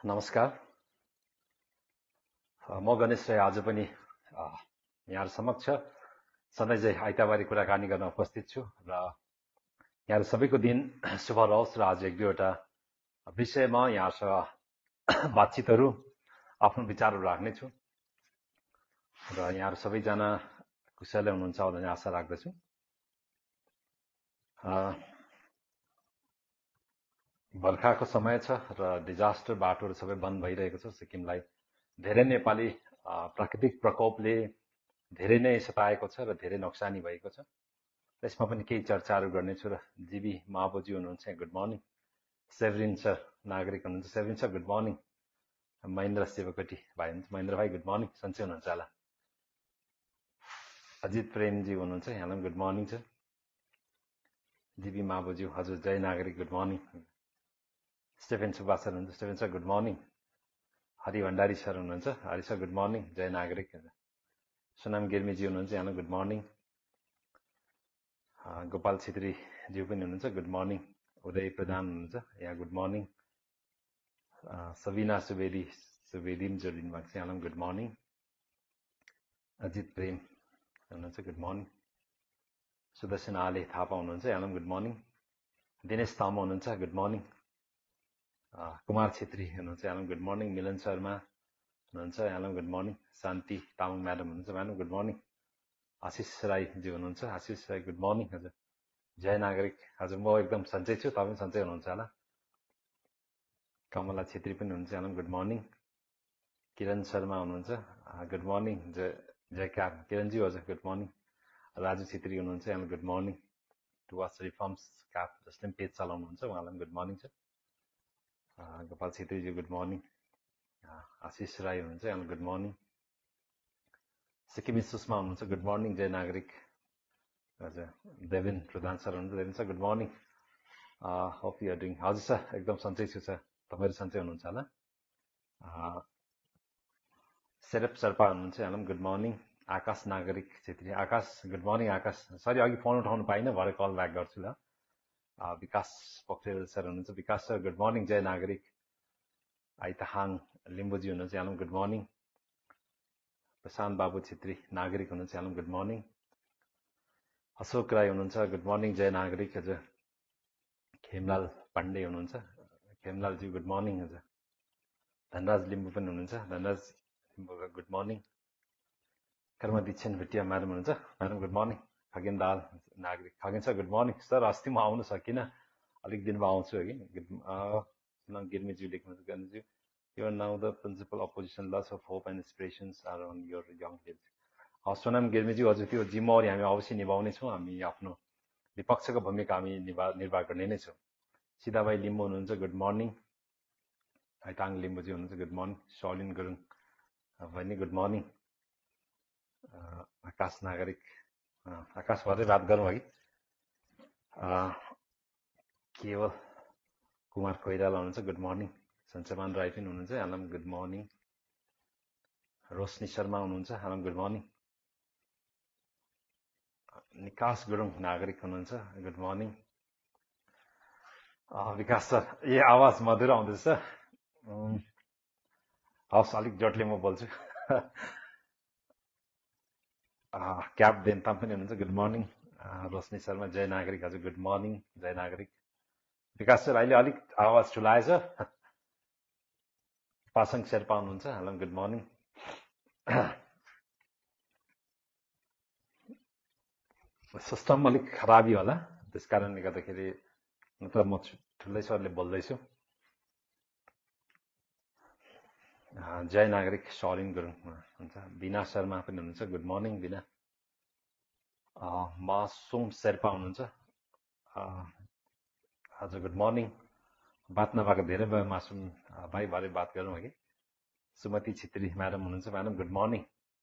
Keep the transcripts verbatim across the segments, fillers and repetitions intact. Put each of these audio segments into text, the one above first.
नमस्कार। म गणेश राई आज पनि यहाँ समक्ष सधैँ चाहिँ आइतबारी कुराकानी गर्न उपस्थित छु र यहाँ सबैको दिन शुभ रहोस् र आज एक दुईवटा विषयमा यहाँसँग बातचितहरू आफ्नो विचारहरू राख्नेछु र यहाँ सबैजना कुशलै हुनुहुन्छ भन्ने आशा राख्दछु। बर्खाको समय छ र डिजास्टर बाटोहरू सबै बन्द भइरहेको छ। सिक्किमलाई धेरै नेपाली प्राकृतिक प्रकोपले धेरै नै सताएको छ र धेरै नोक्सानी भएको छ। त्यसमा पनि केही चर्चाहरू गर्नेछु र जीबी महाबोजी हुनुहुन्छ, गुड मर्निङ। सेभरिन सर नागरिक हुनुहुन्छ, Severin sir good morning. Mahendra Shivakoti भाइ हुनुहुन्छ, महेन्द्र भाइ गुड मर्निङ, सन्चै हुनुहुन्छ होला। अजित प्रेमजी हुनुहुन्छ, यहाँलाई गुड मर्निङ छ। जीबी महाबोजी हजुर, जय नागरिक good morning. Stephen Subba sir हुनुहुन्छ, Stephen sir good morning. Hari Bhandari sir हुनुहुन्छ, हरि सर गुड मर्निङ, जय नागरिक। सोनाम गिर्मीजी हुनुहुन्छ, यहाँलाई गुड मर्निङ। गोपाल छेत्रीज्यू पनि हुनुहुन्छ, गुड मर्निङ। उदय प्रधान हुनुहुन्छ, यहाँ गुड मर्निङ। सबिना सुवेदी सुवेदी पनि जोडिनु भएको छ, यहाँलाई गुड मर्निङ। अजित प्रेम हुनुहुन्छ, गुड मर्निङ। सुदर्शन आले थापा हुनुहुन्छ, यहाँलाई गुड मर्निङ। दिनेश तामा हुनुहुन्छ, गुड मर्निङ। कुमार छेत्री हुनुहुन्छ, यहाँलाई गुड मर्निङ। मिलन शर्मा हुनुहुन्छ, यहाँलाई good morning. Shanti Tamang madam हुनुहुन्छ, म्याडम गुड मर्निङ। आशिष राईजी हुनुहुन्छ, आशिष राई गुड मर्निङ। हजुर, जय नागरिक। हजुर, म एकदम सन्चै छु, तपाईँ सन्चै हुनुहुन्छ होला। कमला छेत्री पनि हुनुहुन्छ, यहाँलाई गुड मर्निङ। किरण शर्मा हुनुहुन्छ, गुड मर्निङ। जय जयकार किरणजी, हजुर गुड मर्निङ। राजु छेत्री हुनुहुन्छ, यहाँलाई गुड मर्निङ। टुवास रिफर्म्स क्याप जसले पनि पेज चलाउनुहुन्छ, उहाँलाई गुड मर्निङ छ। गोपाल छेत्रीजी गुड मर्निङ। आशिष राई हुनुहुन्छ, यहाँलाई गुड मर्निङ। सिक्किमी सुषमा हुनुहुन्छ, गुड मर्निङ, जय नागरिक। हजुर, देवेन प्रधान सर हुनुहुन्छ, Deven sir good morning. Hope you are doing. हजुर सर, एकदम सन्चै छु सर, तपाईँहरू सन्चै हुनुहुन्छ होला। सेरप शर्पा हुनुहुन्छ, यहाँलाई गुड मर्निङ। आकाश नागरिक Chhetri, Akash good morning. Akash sorry, अघि फोन उठाउनु पाइनँ, भरे कल ब्याक गर्छु ल। विकास पोखरेल सर हुनुहुन्छ, विकास सर गुड मर्निङ, जय नागरिक। आइतहाङ लिम्बुजी हुनुहुन्छ, यहाँलाई गुड मर्निङ। प्रशान्त बाबु छेत्री नागरिक हुनुहुन्छ, यहाँलाई गुड मर्निङ। अशोक राई हुनुहुन्छ, गुड मर्निङ, जय नागरिक। हजुर, खेमलाल पाण्डे हुनुहुन्छ, खेमलालजी गुड मर्निङ। हजुर, धनराज लिम्बू पनि हुनुहुन्छ, धनराज लिम्बू गुड मर्निङ। कर्म दीक्षण भुटिया म्याडम हुनुहुन्छ, म्याडम गुड मर्निङ। खगेन दाल नागरिक, Khagen sir good morning. Sir अस्ति म आउनु सकिनँ, अलिक दिनमा आउँछु है। गिर्मीज्यू लेख्नुहुन्छ, गर्नुज्यू you are now the principal opposition, lots of hope and inspirations are on your young health. Sonam गिर्मीज्यू, हजुर त्यो जिम्मेवारी हामी अवश्य निभाउने छौँ। हामी आफ्नो विपक्षको भूमिका हामी निर्वाह निर्वाह गर्ने नै छौँ। सीताबाई लिम्बू हुनुहुन्छ, गुड मर्निङ। आइताङ लिम्बूजी हुनुहुन्छ, गुड मर्निङ। सलिन गुरुङ बहिनी गुड मर्निङ। आकाश नागरिक, आकाश भरै बात गरौँ है। केवल कुमार कोइराला हुनुहुन्छ, गुड मर्निङ। सञ्चमान राई पनि हुनुहुन्छ, यहाँलाई गुड मर्निङ। रोशनी शर्मा हुनुहुन्छ, यहाँलाई गुड मर्निङ। निकास गुरुङ नागरिक हुनुहुन्छ, गुड मर्निङ। विकास सर, ए आवाज मधुर आउँदैछ। हवस्, अलिक जोडले म बोल्छु। क्याब देन्ताम पनि हुनुहुन्छ, गुड मर्निङ। रोशनी शर्मा, जय नागरिक। हजुर गुड मर्निङ, जय नागरिक। विकास सर, अहिले अलिक आवाज ठुलाएछ। पासङ शेर्पा हुनुहुन्छ, हेलो गुड मर्निङ। सिस्टम अलिक खराबी होला, त्यस कारणले गर्दाखेरि नत्र म ठुलै सरले बोल्दैछु। जय नागरिक सलिन गुरुङ हुन्छ। बिना शर्मा पनि हुनुहुन्छ, गुड मर्निङ बिना। मासुम शेर्पा हुनुहुन्छ, हजुर गुड मर्निङ। बात नभएको धेरै भयो मासुम भाइ, भरे बात गरौँ है। सुमति छेत्री म्याडम हुनुहुन्छ, म्याडम गुड मर्निङ।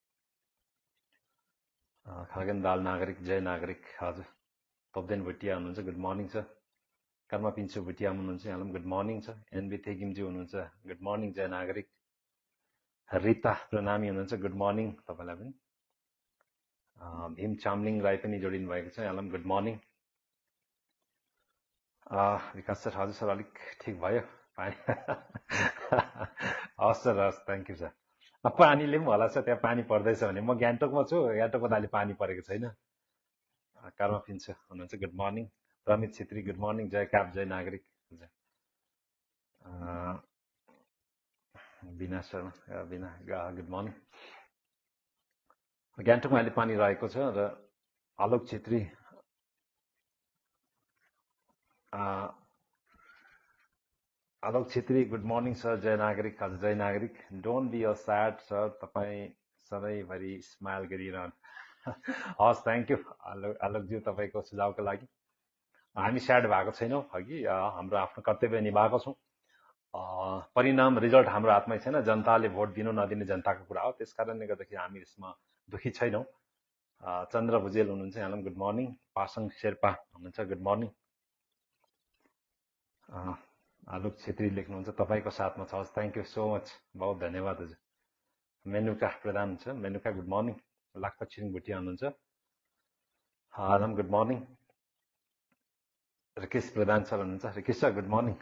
खगेन दाल नागरिक, जय नागरिक। हजुर, तब्देन भुटिया हुनुहुन्छ, गुड मर्निङ सर। कर्म पिन्चु भुटिया हुनुहुन्छ, यहाँलाई गुड मर्निङ छ। एनबी थेगिमजी हुनुहुन्छ, गुड मर्निङ, जय नागरिक। रिता प्रणामी हुनुहुन्छ, गुड मर्निङ तपाईँलाई पनि। भीम चामलिङ राई पनि जोडिनु भएको छ, यहाँलाई गुड मर्निङ। विकास सर, हजुर सर अलिक ठिक भयो, पानी हस् सर हस् थ्याङ्क यू सर पानीले पनि होला सर त्यहाँ पानी पर्दैछ भने म गान्तोकमा छु गान्तोकमा त अहिले पानी परेको छैन कारमा फिन्छु हुनुहुन्छ good morning Pramit Chhetri good morning जय क्याब जय नागरिक बिना शर्मा बिना गुड मर्निङ गान्तोकमा अहिले पानी रहेको छ र Alok Chhetri Alok Chhetri good morning sir जय नागरिक हजुर जय नागरिक don't be a sad sir तपाईँ सधैँभरि स्माइल गरिरहनु हस् थ्याङ्क यू आलोक आलोकज्यू तपाईँको सुझावको लागि हामी स्याड भएको छैनौँ अघि हाम्रो आफ्नो कर्तव्य निभाएको छौँ परिणाम रिजल्ट हाम्रो हातमै छैन जनताले भोट दिनु नदिने जनताको कुरा हो त्यस कारणले गर्दाखेरि हामी यसमा दुखी छैनौँ चन्द्र भुजेल हुनुहुन्छ यहाँलाई गुड मर्निङ पासङ शेर्पा हुनुहुन्छ गुड मर्निङ आलोक छेत्री लेख्नुहुन्छ तपाईँको साथमा छ हस् थ्याङ्क यू सो मच बहुत धन्यवाद हजुर मेनुका प्रधान हुन्छ मेनुका गुड मर्निङ लाक्पा छिरिङ भुटिया हुनुहुन्छ Alam good morning Rikesh Pradhan sir हुनुहुन्छ रिकेश सर गुड मर्निङ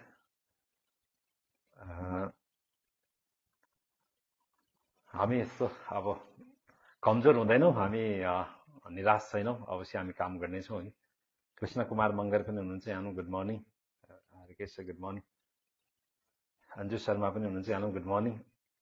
हामी यस्तो अब कमजोर हुँदैनौँ हामी निराश छैनौँ अवश्य हामी काम गर्नेछौँ है कृष्ण कुमार मङ्गर पनि हुनुहुन्छ यहाँ good morning Rikesh sir good morning Anju Sharma पनि हुनुहुन्छ यहाँ गुड मर्निङ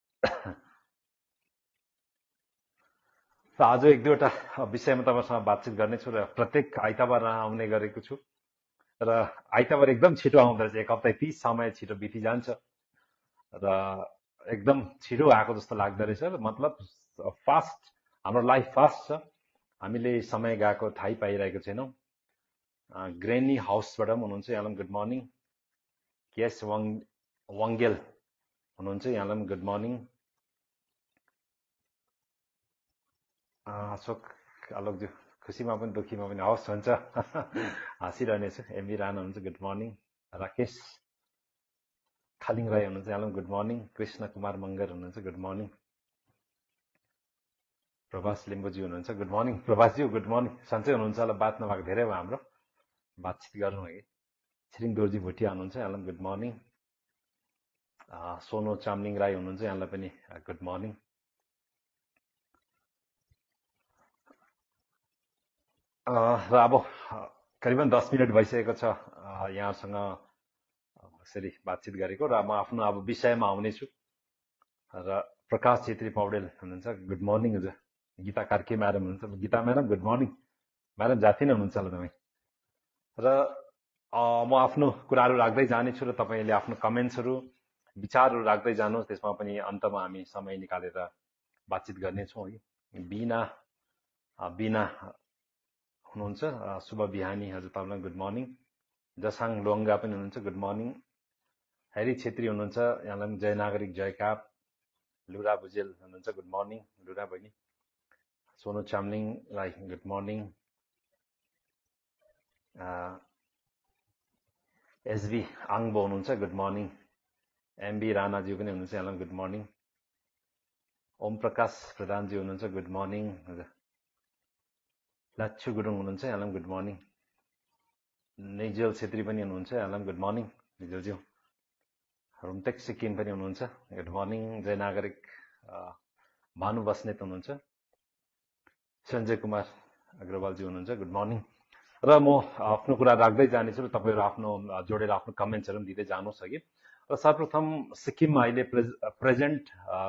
र आज एक दुईवटा विषयमा तपाईँसँग बातचित गर्नेछु र प्रत्येक आइतबार आउने गरेको छु र आइतबार एकदम छिटो आउँदो रहेछ एक हप्ता यति समय छिटो बिति जान्छ र एकदम छिटो आएको जस्तो लाग्दो रहेछ मतलब फास्ट हाम्रो लाइफ फास्ट छ हामीले समय गएको थाहै पाइरहेको छैनौँ ग्रेनी हाउसबाट पनि हुनुहुन्छ यहाँलाई good morning KS Wang Wangel हुनुहुन्छ यहाँलाई गुड मर्निङ अशोक आलोकज्यू खुसीमा पनि दुःखीमा पनि हवस् हुन्छ हाँसिरहनेछु एमबी राणा हुनुहुन्छ गुड मर्निङ राकेश खालिङ राई हुनुहुन्छ यहाँलाई गुड मर्निङ कृष्ण कुमार मङ्गर हुनुहुन्छ गुड मर्निङ प्रभास लिम्बुजी हुनुहुन्छ गुड मर्निङ प्रभासज्यू गुड मर्निङ सन्चै हुनुहुन्छ होला बात नभएको धेरै भयो हाम्रो बातचित गरौँ है छिरिङ दोर्जी भुटिया हुनुहुन्छ यहाँलाई गुड मर्निङ सोनो चामलिङ राई हुनुहुन्छ यहाँलाई पनि गुड मर्निङ र अब करिबन दस मिनट भइसकेको छ यहाँसँग यसरी बातचित गरेको र म आफ्नो अब विषयमा आउनेछु र प्रकाश छेत्री पौडेल हुनुहुन्छ गुड मर्निङ हजुर गीता कार्के म्याडम हुनुहुन्छ Geeta madam good morning madam जाति नै हुनुहुन्छ होला तपाईँ र म आफ्नो कुराहरू राख्दै जानेछु र तपाईँले आफ्नो कमेन्ट्सहरू विचारहरू राख्दै जानुहोस् त्यसमा पनि अन्तमा हामी समय निकालेर बातचित गर्नेछौँ है बिना बिना हुनुहुन्छ शुभ बिहानी हजुर तपाईँलाई गुड मर्निङ जसाङ लोङ्गा पनि हुनुहुन्छ गुड मर्निङ हेरी छेत्री हुनुहुन्छ यहाँलाई जय नागरिक जय क्याप लुरा भुजेल हुनुहुन्छ गुड मर्निङ लुरा बहिनी Sonu Chamling Rai good morning SB Angbo हुनुहुन्छ गुड मर्निङ एमबी राणाज्यू पनि हुनुहुन्छ यहाँलाई गुड मर्निङ ओम प्रकाश प्रधानजी हुनुहुन्छ गुड मर्निङ हजुर लच्छु गुरुङ हुनुहुन्छ यहाँलाई गुड मर्निङ निजल छेत्री पनि हुनुहुन्छ यहाँलाई गुड मर्निङ निजलज्यू रुमटेक सिक्किम पनि हुनुहुन्छ गुड मर्निङ जय नागरिक भानु बस्नेत हुनुहुन्छ सञ्जय कुमार अग्रवालजी हुनुहुन्छ गुड मर्निङ र म आफ्नो कुरा राख्दै जानेछु र तपाईँहरू आफ्नो जोडेर आफ्नो कमेन्ट्सहरू पनि दिँदै जानुहोस् अघि र सर्वप्रथम सिक्किममा अहिले प्रेजेन्ट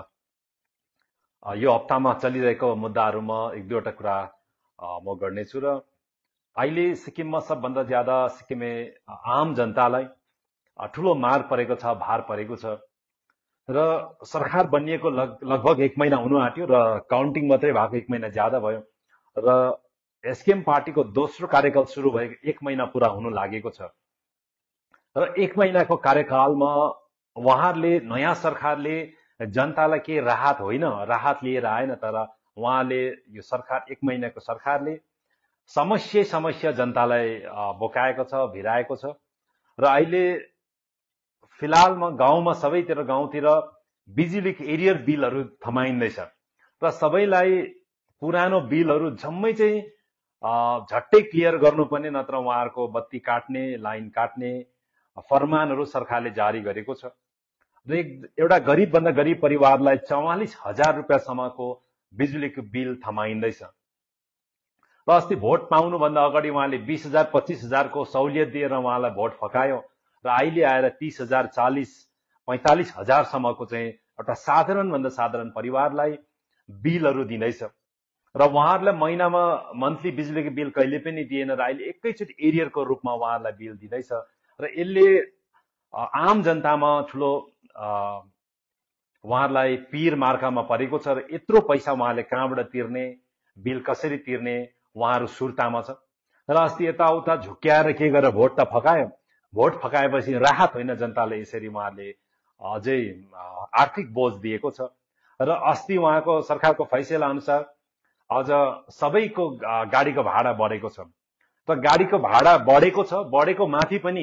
यो हप्तामा चलिरहेको मुद्दाहरूमा एक दुईवटा कुरा म गर्नेछु र अहिले सिक्किममा सबभन्दा ज्यादा सिक्किमे आम जनतालाई ठुलो मार परेको छ भार परेको छ र सरकार बनिएको लगभग एक महिना हुनु आँट्यो र काउन्टिङ मात्रै भएको एक महिना ज्यादा भयो र एसकेएम पार्टीको दोस्रो कार्यकाल सुरु भएको एक महिना पुरा हुनु लागेको छ र एक महिनाको कार्यकालमा उहाँहरूले नयाँ सरकारले जनतालाई के राहत होइन राहत लिएर आएन तर उहाँले यो सरकार एक महिनाको सरकारले समस्या समस्या जनतालाई बोकाएको छ भिराएको छ र अहिले फिलहालमा गाउँमा सबैतिर गाउँतिर बिजुलीको एरियर बिलहरू थमाइँदैछ र सबैलाई पुरानो बिलहरू जम्मै चाहिँ झट्टै क्लियर गर्नुपर्ने नत्र उहाँहरूको बत्ती काट्ने लाइन काट्ने फरमानहरू सरकारले जारी गरेको छ र एउटा गरिबभन्दा गरिब परिवारलाई चौवालिस हजार रुपियाँसम्मको बिजुलीको बिल थमाइँदैछ र अस्ति भोट पाउनुभन्दा अगाडि उहाँले बीस हजार पच्चिस हजारको सहुलियत दिएर उहाँलाई भोट फकायो र अहिले आएर तीस हजार चालिस पैंतालिस हजारसम्मको चाहिँ एउटा साधारणभन्दा साधारण परिवारलाई बिलहरू दिँदैछ र उहाँहरूलाई महिनामा मन्थली बिजुलीको बिल कहिले पनि दिएन र अहिले एकैचोटि एरियरको रूपमा उहाँहरूलाई बिल दिँदैछ र यसले आम जनतामा ठुलो उहाँहरूलाई पीर मार्कामा परेको छ र यत्रो पैसा उहाँले कहाँबाट तिर्ने बिल कसरी तिर्ने उहाँहरू सुर्तामा छ र अस्ति यताउता झुक्क्याएर के गरेर भोट त फकायो भोट फकाएपछि राहत होइन जनताले यसरी उहाँहरूले अझै आर्थिक बोझ दिएको छ र अस्ति उहाँको सरकारको फैसला अनुसार अझ सबैको गाडीको भाडा बढेको छ र गाडीको भाडा बढेको छ बढेको माथि पनि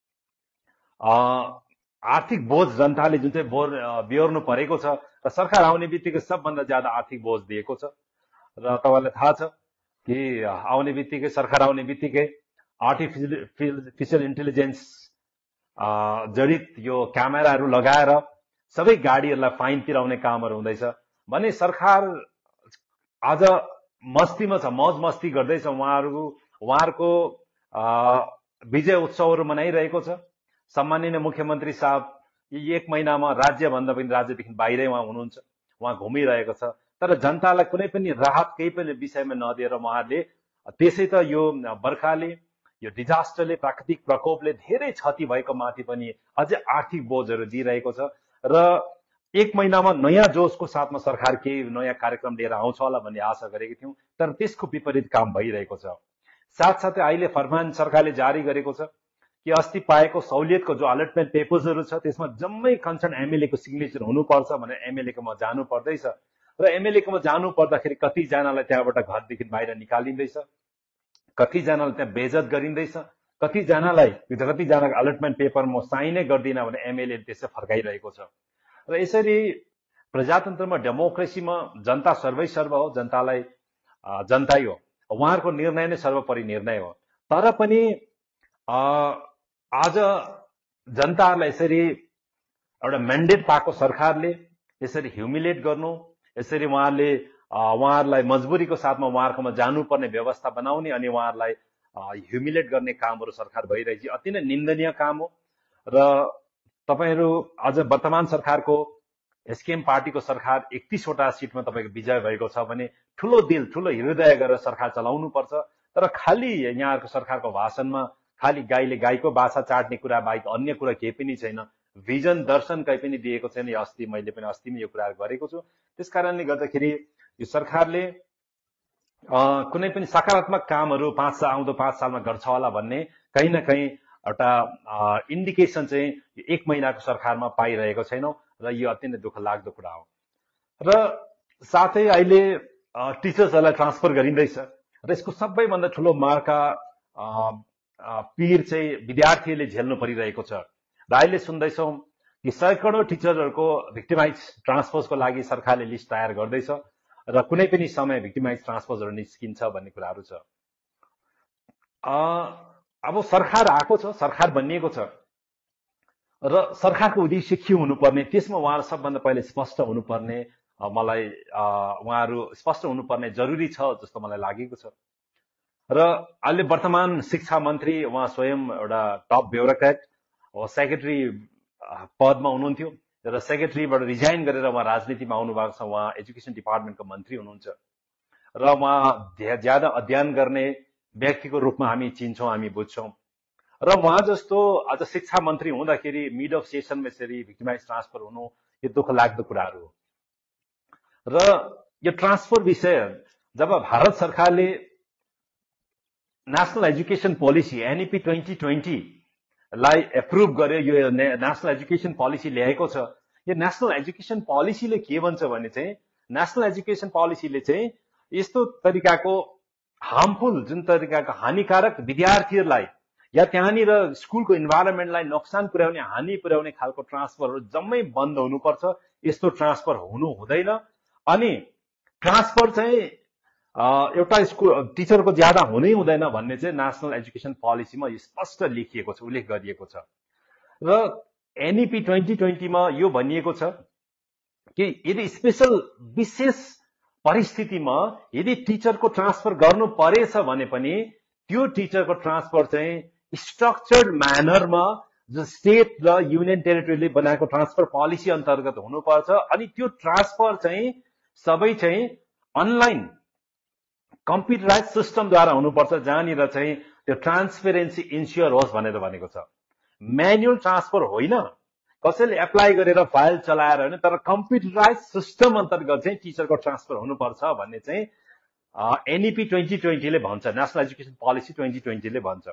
आर्थिक बोझ जनताले जुन चाहिँ बोर बिहोर्नु परेको छ र सरकार आउने बित्तिकै सबभन्दा ज्यादा आर्थिक बोझ दिएको छ र तपाईँलाई थाहा छ कि आउने बित्तिकै सरकार आउने बित्तिकै आर्टिफिसियल इन्टेलिजेन्स जडित यो क्यामेराहरू लगाएर सबै गाडीहरूलाई फाइन तिराउने कामहरू हुँदैछ भने सरकार आज मस्तीमा छ मौज मस्ती गर्दैछ उहाँहरू उहाँहरूको विजय उत्सवहरू मनाइरहेको छ सम्माननीय मुख्यमन्त्री साहब एक महिनामा राज्यभन्दा पनि राज्यदेखि बाहिरै उहाँ हुनुहुन्छ उहाँ घुमिरहेको छ तर जनतालाई कुनै पनि राहत केही पनि विषयमा नदिएर उहाँहरूले त्यसै त यो बर्खाले यो डिजास्टरले प्राकृतिक प्रकोपले धेरै क्षति भएको माथि पनि अझै आर्थिक बोझहरू दिइरहेको छ र एक महिनामा नयाँ जोसको साथमा सरकार केही नयाँ कार्यक्रम लिएर आउँछ होला भन्ने आशा गरेको थियौं तर त्यसको विपरीत काम भइरहेको छ साथसाथै अहिले फरमान सरकारले जारी गरेको छ कि अस्ति पाएको सहुलियतको जो अलटमेन्ट पेपर्सहरू छ त्यसमा जम्मै कन्सर्न एमएलए को सिग्नेचर हुनुपर्छ भनेर एमएलए कोमा जानु पर्दैछ र एमएलए कोमा जानु पर्दाखेरि कतिजनालाई त्यहाँबाट घरदेखि बाहिर निकालिँदैछ कतिजनालाई त्यहाँ बेइज्जत गरिँदैछ कतिजनालाई कतिजनाको अलटमेन्ट पेपर म साइनै गर्दिनँ भने एमएलए त्यसै फर्काइरहेको छ र यसरी प्रजातन्त्रमा डेमोक्रेसीमा जनता सर्वै सर्व हो जनतालाई जनता हो उहाँहरूको निर्णय नै सर्वोपरि निर्णय हो तर पनि आज जनताहरूलाई यसरी एउटा म्यान्डेट पाएको सरकारले यसरी ह्युमिलेट गर्नु यसरी उहाँहरूले उहाँहरूलाई मजबुरीको साथमा उहाँहरूकोमा जानुपर्ने व्यवस्था बनाउने अनि उहाँहरूलाई ह्युमिलेट गर्ने कामहरू सरकार भइरहेछ अति नै निन्दनीय काम हो र तपाईहरू अझ वर्तमान सरकारको एसकेएम पार्टीको सरकार एकतीसवटा सिटमा तपाईँको विजय भएको छ भने ठुलो दिल ठुलो हृदय गरेर सरकार चलाउनु पर्छ तर खालि यहाँहरूको सरकारको भाषणमा खालि गाईले गाईको बाछा चाट्ने कुरा बाहेक अन्य कुरा केही पनि छैन भिजन दर्शन कहीँ पनि दिएको छैन अस्ति मैले पनि अस्तिमै यो कुराहरू गरेको छु त्यसकारणले गर्दाखेरि यो सरकारले कुनै पनि सकारात्मक कामहरू पाँच साल आउँदो पाँच सालमा गर्छ होला भन्ने कहीँ न कहीँ एउटा इन्डिकेसन चाहिँ एक महिनाको सरकारमा पाइरहेको छैनौँ र यो अति नै दुःख लाग्दो कुरा हो र साथै अहिले टिचर्सहरूलाई ट्रान्सफर गरिँदैछ र यसको सबैभन्दा ठुलो मार्का पीर चाहिँ विद्यार्थीहरूले झेल्नु परिरहेको छ र अहिले सुन्दैछौँ कि सैकडौँ टिचरहरूको भिक्टिमाइज ट्रान्सफर्सको लागि सरकारले लिस्ट तयार गर्दैछ र कुनै पनि समय भिक्टिमाइज ट्रान्सफर्सहरू निस्किन्छ भन्ने कुराहरू छ अब सरकार आएको छ सरकार बनिएको छ र सरकारको उद्देश्य के हुनुपर्ने त्यसमा उहाँहरू सबभन्दा पहिले स्पष्ट हुनुपर्ने मलाई उहाँहरू स्पष्ट हुनुपर्ने जरुरी छ जस्तो मलाई लागेको छ र अहिले वर्तमान शिक्षा मन्त्री उहाँ स्वयं एउटा टप ब्युरोक्रेट सेक्रेटरी पदमा हुनुहुन्थ्यो र सेक्रेटरीबाट रिजाइन गरेर उहाँ राजनीतिमा आउनु भएको छ उहाँ एजुकेसन डिपार्टमेन्टको मन्त्री हुनुहुन्छ र उहाँ ज्यादा अध्ययन गर्ने व्यक्तिको रूपमा हामी चिन्छौँ हामी बुझ्छौँ र उहाँ जस्तो आज शिक्षा मन्त्री हुँदाखेरि मिड अफ सेसनमा यसरी भिक्टिमाइज ट्रान्सफर हुनु यो दुःख लाग्दो कुराहरू हो र यो ट्रान्सफर विषय जब भारत सरकारले national education policy NEP twenty twenty लाई एप्रुभ गर्यो यो नेशनल एजुकेसन पोलिसी ल्याएको छ यो नेशनल एजुकेसन पोलिसीले के भन्छ भने चाहिँ नेशनल एजुकेसन पोलिसीले चाहिँ यस्तो तरिकाको हार्मफुल जुन तरिकाको हानिकारक विद्यार्थीहरूलाई या त्यहाँनिर स्कुलको इन्भाइरोमेन्टलाई नोक्सान पुर्याउने हानि पुर्याउने खालको ट्रान्सफरहरू जम्मै बन्द हुनुपर्छ यस्तो ट्रान्सफर हुनु हुँदैन अनि ट्रान्सफर चाहिँ एउटा स्कुल टिचरको ज्यादा हुनै हुँदैन भन्ने चाहिँ नेशनल एजुकेसन पोलिसीमा स्पष्ट लेखिएको छ उल्लेख गरिएको छ र एनईपी ट्वेन्टी ट्वेन्टीमा यो भनिएको छ कि यदि स्पेशल विशेष परिस्थितिमा यदि टिचरको ट्रान्सफर गर्नु परेछ भने पनि त्यो टिचरको ट्रान्सफर चाहिँ स्ट्रक्चर्ड म्यानरमा जो स्टेट र युनियन टेरिटोरीले बनाएको ट्रान्सफर पोलिसी अन्तर्गत हुनुपर्छ। अनि त्यो ट्रान्सफर चाहिँ सबै चाहिँ अनलाइन कम्प्युटराइज सिस्टमद्वारा हुनुपर्छ, जहाँनिर चाहिँ त्यो ट्रान्सपेरेन्सी इन्स्योर होस् भनेर भनेको छ। म्यानुअल ट्रान्सफर होइन, कसैले एप्लाई गरेर फाइल चलाएर होइन, तर कम्प्युटराइज सिस्टम अन्तर्गत चाहिँ टिचरको ट्रान्सफर हुनुपर्छ भन्ने चाहिँ एनईपी ट्वेन्टी ट्वेन्टीले भन्छ, नेसनल एजुकेसन पोलिसी ट्वेन्टी ट्वेन्टीले भन्छ।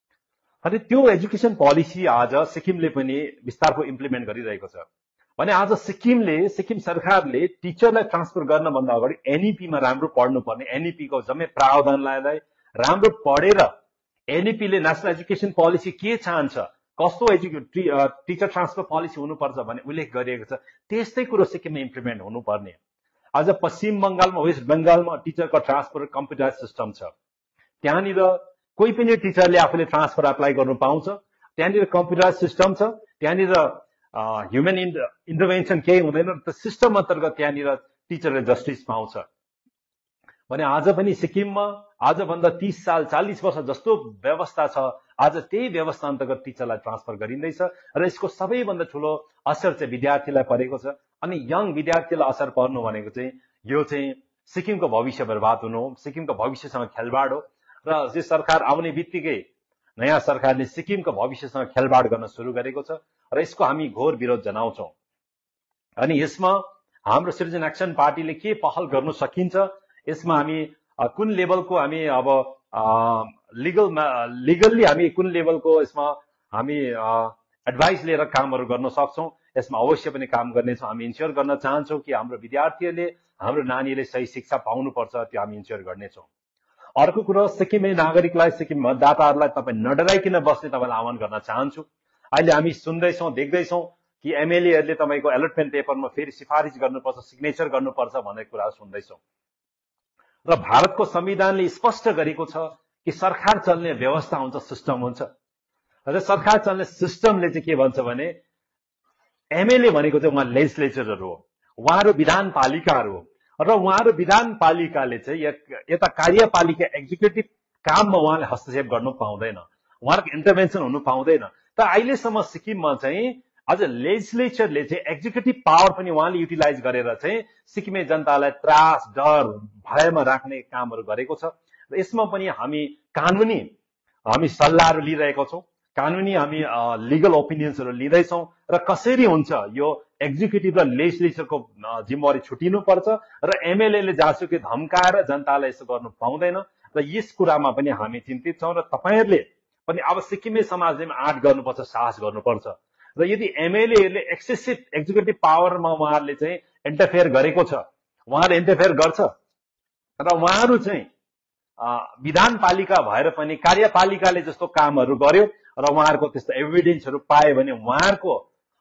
अनि त्यो एजुकेसन पोलिसी आज सिक्किमले पनि बिस्तारको इम्प्लिमेन्ट गरिरहेको छ भने आज सिक्किमले सिक्किम सरकारले टिचरलाई ट्रान्सफर गर्नभन्दा अगाडि एनईपीमा राम्रो पढ्नुपर्ने, एनईपीको जम्मै प्रावधानलाई राम्रो पढेर एनईपीले नेसनल एजुकेसन पोलिसी के चाहन्छ, कस्तो एजुके टिचर ट्रान्सफर पोलिसी हुनुपर्छ भन्ने उल्लेख गरिएको छ, त्यस्तै कुरो सिक्किममा इम्प्लिमेन्ट हुनुपर्ने। आज पश्चिम बङ्गालमा, वेस्ट बङ्गालमा टिचरको ट्रान्सफर कम्प्युटराइज सिस्टम छ, त्यहाँनिर कोही पनि टिचरले आफूले ट्रान्सफर एप्लाई गर्नु पाउँछ, त्यहाँनिर कम्प्युटराइज सिस्टम छ, त्यहाँनिर ह्युमन इन्टरभेन्सन केही हुँदैन, त्यो सिस्टम अन्तर्गत त्यहाँनिर टिचरले जस्टिस पाउँछ भने आज पनि सिक्किममा आजभन्दा तीस साल चालीस वर्ष जस्तो व्यवस्था छ, आज त्यही व्यवस्था अन्तर्गत टिचरलाई ट्रान्सफर गरिँदैछ र यसको सबैभन्दा ठुलो असर चाहिँ विद्यार्थीलाई परेको छ। अनि यङ विद्यार्थीलाई असर पर्नु भनेको चाहिँ यो चाहिँ सिक्किमको भविष्य बर्बाद हुनु हो, सिक्किमको भविष्यसँग खेलबाड हो र यो सरकार आउने बित्तिकै नयाँ सरकारले सिक्किमको भविष्यसँग खेलबाड गर्न सुरु गरेको छ र यसको हामी घोर विरोध जनाउँछौँ। अनि यसमा हाम्रो सिटिजन एक्सन पार्टीले के पहल गर्नु सकिन्छ, यसमा हामी कुन लेभलको हामी अब लिगल लिगल्ली हामी कुन लेभलको यसमा हामी एडभाइस लिएर कामहरू गर्न सक्छौँ, यसमा अवश्य पनि काम गर्नेछौँ। हामी इन्स्योर गर्न चाहन्छौँ कि हाम्रो विद्यार्थीहरूले, हाम्रो नानीले सही शिक्षा पाउनुपर्छ, त्यो हामी इन्स्योर गर्नेछौँ। अर्को कुरो, सिक्किमे नागरिकलाई, सिक्किम मतदाताहरूलाई तपाईँ नडराइकन बस्ने तपाईँलाई आह्वान गर्न चाहन्छु। अहिले हामी सुन्दैछौँ, देख्दैछौँ कि एमएलएहरूले तपाईँको एलोटमेन्ट पेपरमा फेरि सिफारिस गर्नुपर्छ, सिग्नेचर गर्नुपर्छ भन्ने कुरा सुन्दैछौँ। र भारतको संविधानले स्पष्ट गरेको छ कि सरकार चल्ने व्यवस्था हुन्छ, सिस्टम हुन्छ र सरकार चल्ने सिस्टमले चाहिँ के भन्छ भने एमएलए भनेको चाहिँ उहाँ लेजिस्लेचरहरू हो, उहाँहरू विधान पालिकाहरू हो र उहाँहरू विधान पालिकाले चाहिँ यता कार्यपालिका एक्जिक्युटिभ काममा उहाँले हस्तक्षेप गर्नु पाउँदैन, उहाँहरूको इन्टरभेन्सन हुनु पाउँदैन। तर अहिलेसम्म सिक्किममा चाहिँ अझ लेजिस्लेचरले चाहिँ एक्जिक्युटिभ पावर पनि उहाँले युटिलाइज गरेर चाहिँ सिक्किमे जनतालाई त्रास, डर, भयमा राख्ने कामहरू गरेको छ र यसमा पनि हामी कानुनी हामी सल्लाहहरू लिइरहेका छौँ, कानुनी हामी लिगल ओपिनियन्सहरू लिँदैछौँ र कसरी हुन्छ यो एक्जिक्युटिभ र लेजिस्लेचरको जिम्मेवारी छुटिनुपर्छ र एमएलएले जहाँसुकै धम्काएर जनतालाई यसो गर्नु पाउँदैन र यस कुरामा पनि हामी चिन्तित छौँ र तपाईँहरूले पनि अब सिक्किमे समाजले आँट गर्नुपर्छ, साहस गर्नुपर्छ र यदि एमएलएहरूले एक्सेसिभ एक्जिक्युटिभ पावरमा उहाँहरूले चाहिँ इन्टरफेयर गरेको छ, उहाँले इन्टरफेयर गर्छ र उहाँहरू चाहिँ विधान पालिका भएर पनि कार्यपालिकाले जस्तो कामहरू गर्यो र उहाँहरूको त्यस्तो एभिडेन्सहरू पायो भने उहाँहरूको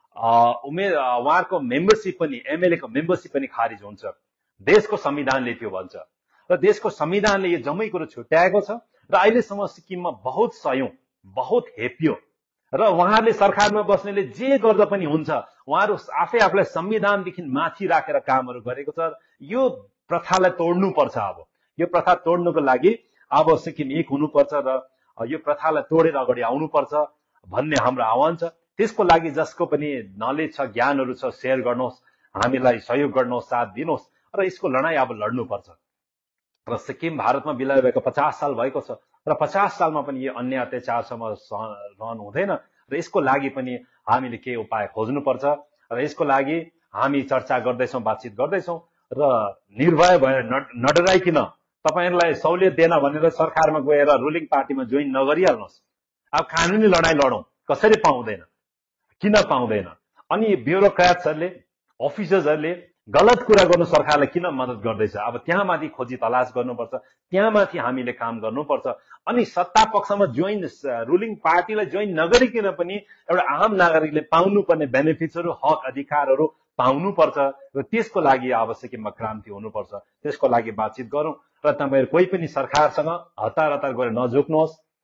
उमेर उहाँहरूको मेम्बरसिप पनि, एमएलएको मेम्बरसिप पनि खारिज हुन्छ। देशको संविधानले त्यो भन्छ र देशको संविधानले यो जम्मै कुरो छुट्याएको छ र अहिलेसम्म सिक्किममा बहुत सयौं, बहुत हेपियो र उहाँहरूले सरकारमा बस्नेले जे गर्दा पनि हुन्छ, उहाँहरू आफै आफूलाई संविधानदेखि माथि राखेर कामहरू गरेको छ। यो प्रथालाई तोड्नुपर्छ। अब यो प्रथा तोड्नुको लागि अब सिक्किम एक हुनुपर्छ र यो प्रथालाई तोडेर अगाडि आउनुपर्छ भन्ने हाम्रो आह्वान छ। त्यसको लागि जसको पनि नलेज छ, ज्ञानहरू छ, सेयर गर्नुहोस्, हामीलाई सहयोग गर्नुहोस्, साथ दिनुहोस् र यसको लडाईँ अब लड्नुपर्छ। र सिक्किम भारतमा विलय भएको पचास साल भएको छ र पचास सालमा पनि यो अन्य अत्याचारसम्म रहनु हुँदैन र यसको लागि पनि हामीले के उपाय खोज्नुपर्छ र यसको लागि हामी चर्चा गर्दैछौँ, बातचित गर्दैछौँ र निर्भय भएर नडराइकन तपाईँहरूलाई सहुलियत दिएन भनेर सरकारमा गएर रुलिङ पार्टीमा जोइन नगरिहाल्नुहोस्। अब कानुनी लडाईँ लडौँ, कसरी पाउँदैन, किन पाउँदैन, अनि ब्युरोक्राट्सहरूले, अफिसर्सहरूले गलत कुरा गर्नु सरकारलाई किन मद्दत गर्दैछ, अब त्यहाँ माथि खोजी तलास गर्नुपर्छ, त्यहाँ माथि हामीले काम गर्नुपर्छ। अनि सत्ता पक्षमा जोइन, रुलिङ पार्टीलाई जोइन नगरिकन पनि एउटा आम नागरिकले पाउनुपर्ने बेनिफिट्सहरू, हक अधिकारहरू पाउनुपर्छ र त्यसको लागि अब सिक्किममा क्रान्ति हुनुपर्छ। त्यसको लागि बातचित गरौँ र तपाईँहरू कोही पनि सरकारसँग हतार हतार गरेर नझुक्नुहोस्।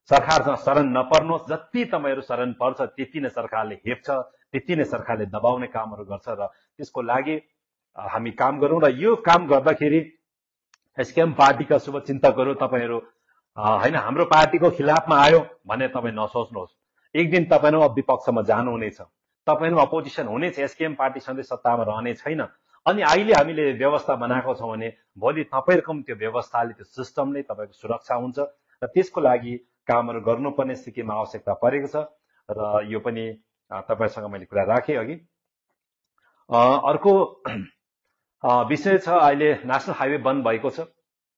सरकारसँग शरण नपर्नुहोस्, जति तपाईँहरू शरण पर्छ त्यति नै सरकारले हेप्छ, त्यति नै सरकारले दबाउने कामहरू गर्छ र त्यसको लागि हामी काम गरौँ। र यो काम गर्दाखेरि एसकेएम पार्टीका शुभचिन्तकहरू तपाईँहरू होइन हाम्रो पार्टीको खिलाफमा आयो भने तपाईँ नसोच्नुहोस्, एक दिन तपाईँहरू अब विपक्षमा जानुहुनेछ, तपाईँहरू अपोजिसन हुनेछ, एसकेएम पार्टी सधैँ सत्तामा रहने छैन। अनि अहिले हामीले व्यवस्था बनाएको छौँ भने भोलि तपाईँहरूको त्यो व्यवस्थाले त्यो सिस्टमले तपाईँको सुरक्षा हुन्छ र त्यसको लागि कामहरू गर्नुपर्ने स्थितिमा आवश्यकता परेको छ र यो पनि तपाईँसँग मैले कुरा राखेँ अघि। अर्को विषय छ, अहिले नेसनल हाइवे बन्द भएको छ